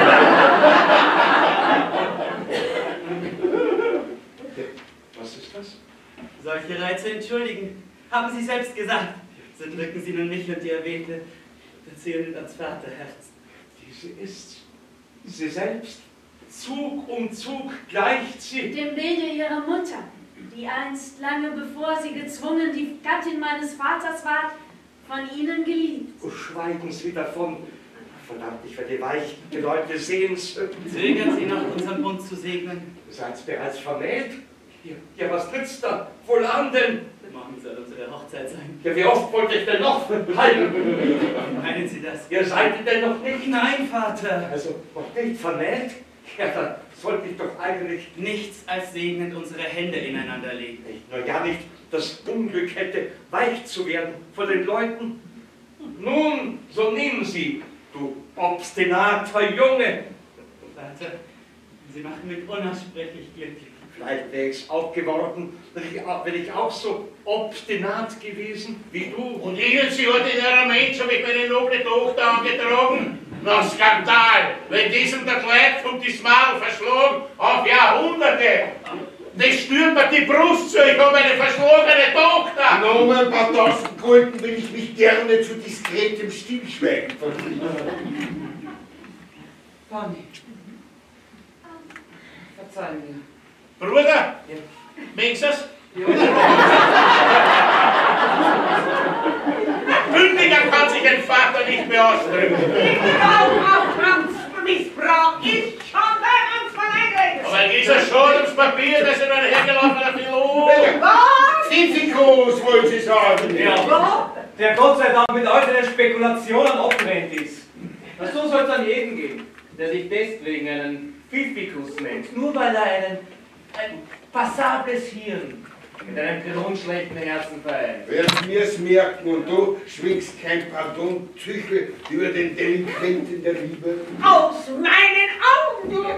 Was ist das? Solche Reize entschuldigen, haben Sie selbst gesagt. So drücken Sie nun mich und die erwähnte Beziehung ans Vaterherz. Diese ist sie selbst. Zug um Zug gleicht sie. Dem Bilde ihrer Mutter, die einst, lange bevor sie gezwungen die Gattin meines Vaters ward, von ihnen geliebt. Oh, schweigen Sie davon. Verdammt, ich werde die weichen Leute sehen. Zögern Sie noch, unseren Bund zu segnen. Seid bereits vermählt? Ja, ja, was nützt da? Wohlan denn? Morgen soll unsere Hochzeit sein. Ja, wie oft wollte ich denn noch heiraten? Meinen Sie das? Ihr seid denn noch nicht? Nein, Vater. Also, noch nicht vermählt? Ja, dann sollte ich doch eigentlich... Nichts als segnend unsere Hände ineinander legen. Na ja, nicht das Unglück hätte, weich zu werden vor den Leuten. Nun, so nehmen Sie, du obstinater Junge. Vater, Sie machen mich unaussprechlich glücklich. Vielleicht wäre ich es auch geworden, wenn ich, wenn ich auch so obstinat gewesen wie du. Und Ihnen, Sie ordinärer Mensch, habe ich meine noble Tochter angetragen. Na, Skandal! Wenn diesem der Kleid und die Maul verschlagen auf Jahrhunderte, das stürmt mir die Brust zu, ich habe eine verschlagene Tochter! Na, um ein paar tausend Gulden will ich mich gerne zu diskretem Stillschweigen verpflichten. Fanny. Verzeih mir. Bruder, Ja. merkst du das? Ja. Bündiger kann sich ein Vater nicht mehr ausdrücken. Missbrauch ist schon bei uns verleidet. Aber dieser Schadenspapier, das ist ein hergelaufener Philosoph. Was? Physikus, wollen Sie sagen? Ja. Der Gott sei Dank mit äußeren Spekulationen abgelehnt ist. So soll es an jeden geben, der sich deswegen einen Physikus nennt. Nur weil er einen, ein passables Hirn mit einem grundschlechten Herzen vereint. Werden wir es merken und du schwingst kein Pardon, Psyche über den Delinquenten der Liebe. Aus meinen Augen, du...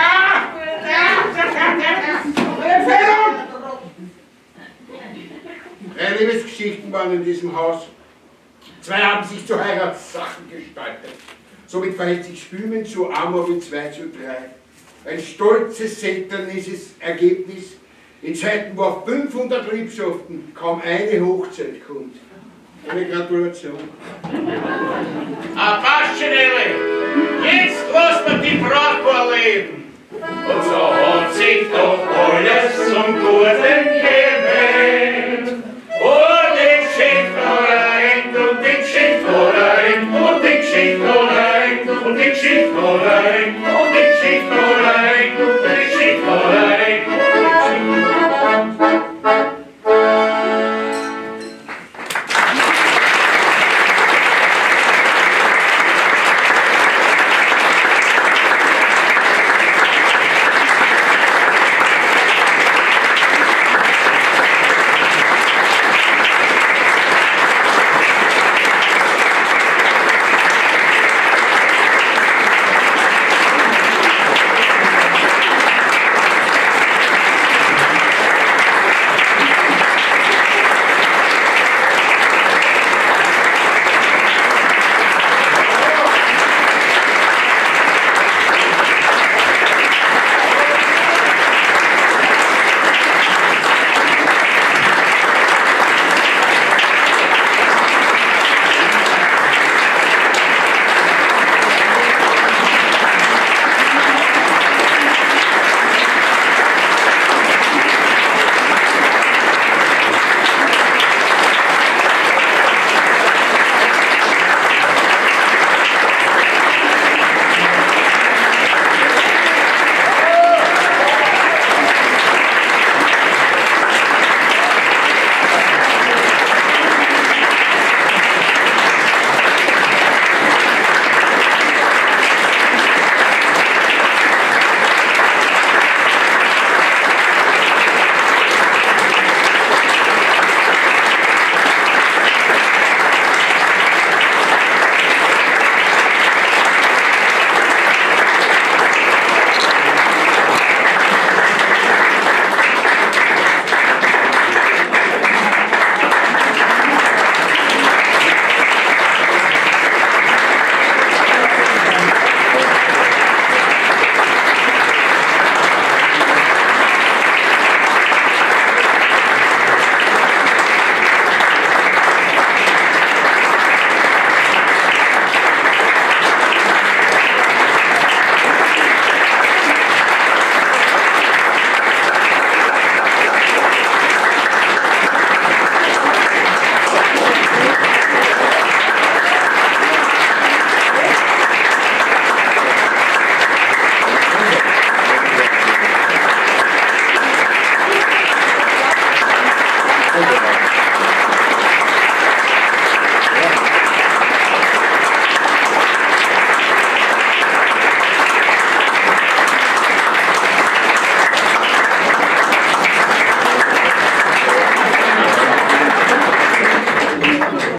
Drei Liebesgeschichten waren in diesem Haus. Zwei haben sich zu Heiratssachen gestaltet. Somit verhält sich Spümen zu Amor wie zwei zu drei. Ein stolzes, seltenes Ergebnis. In Zeiten, wo auf fünfhundert Liebschaften kaum eine Hochzeit kommt. Eine Gratulation. Ah, Paschinelli, jetzt lass mir die Braut leben. Und so hat sich doch alles zum Guten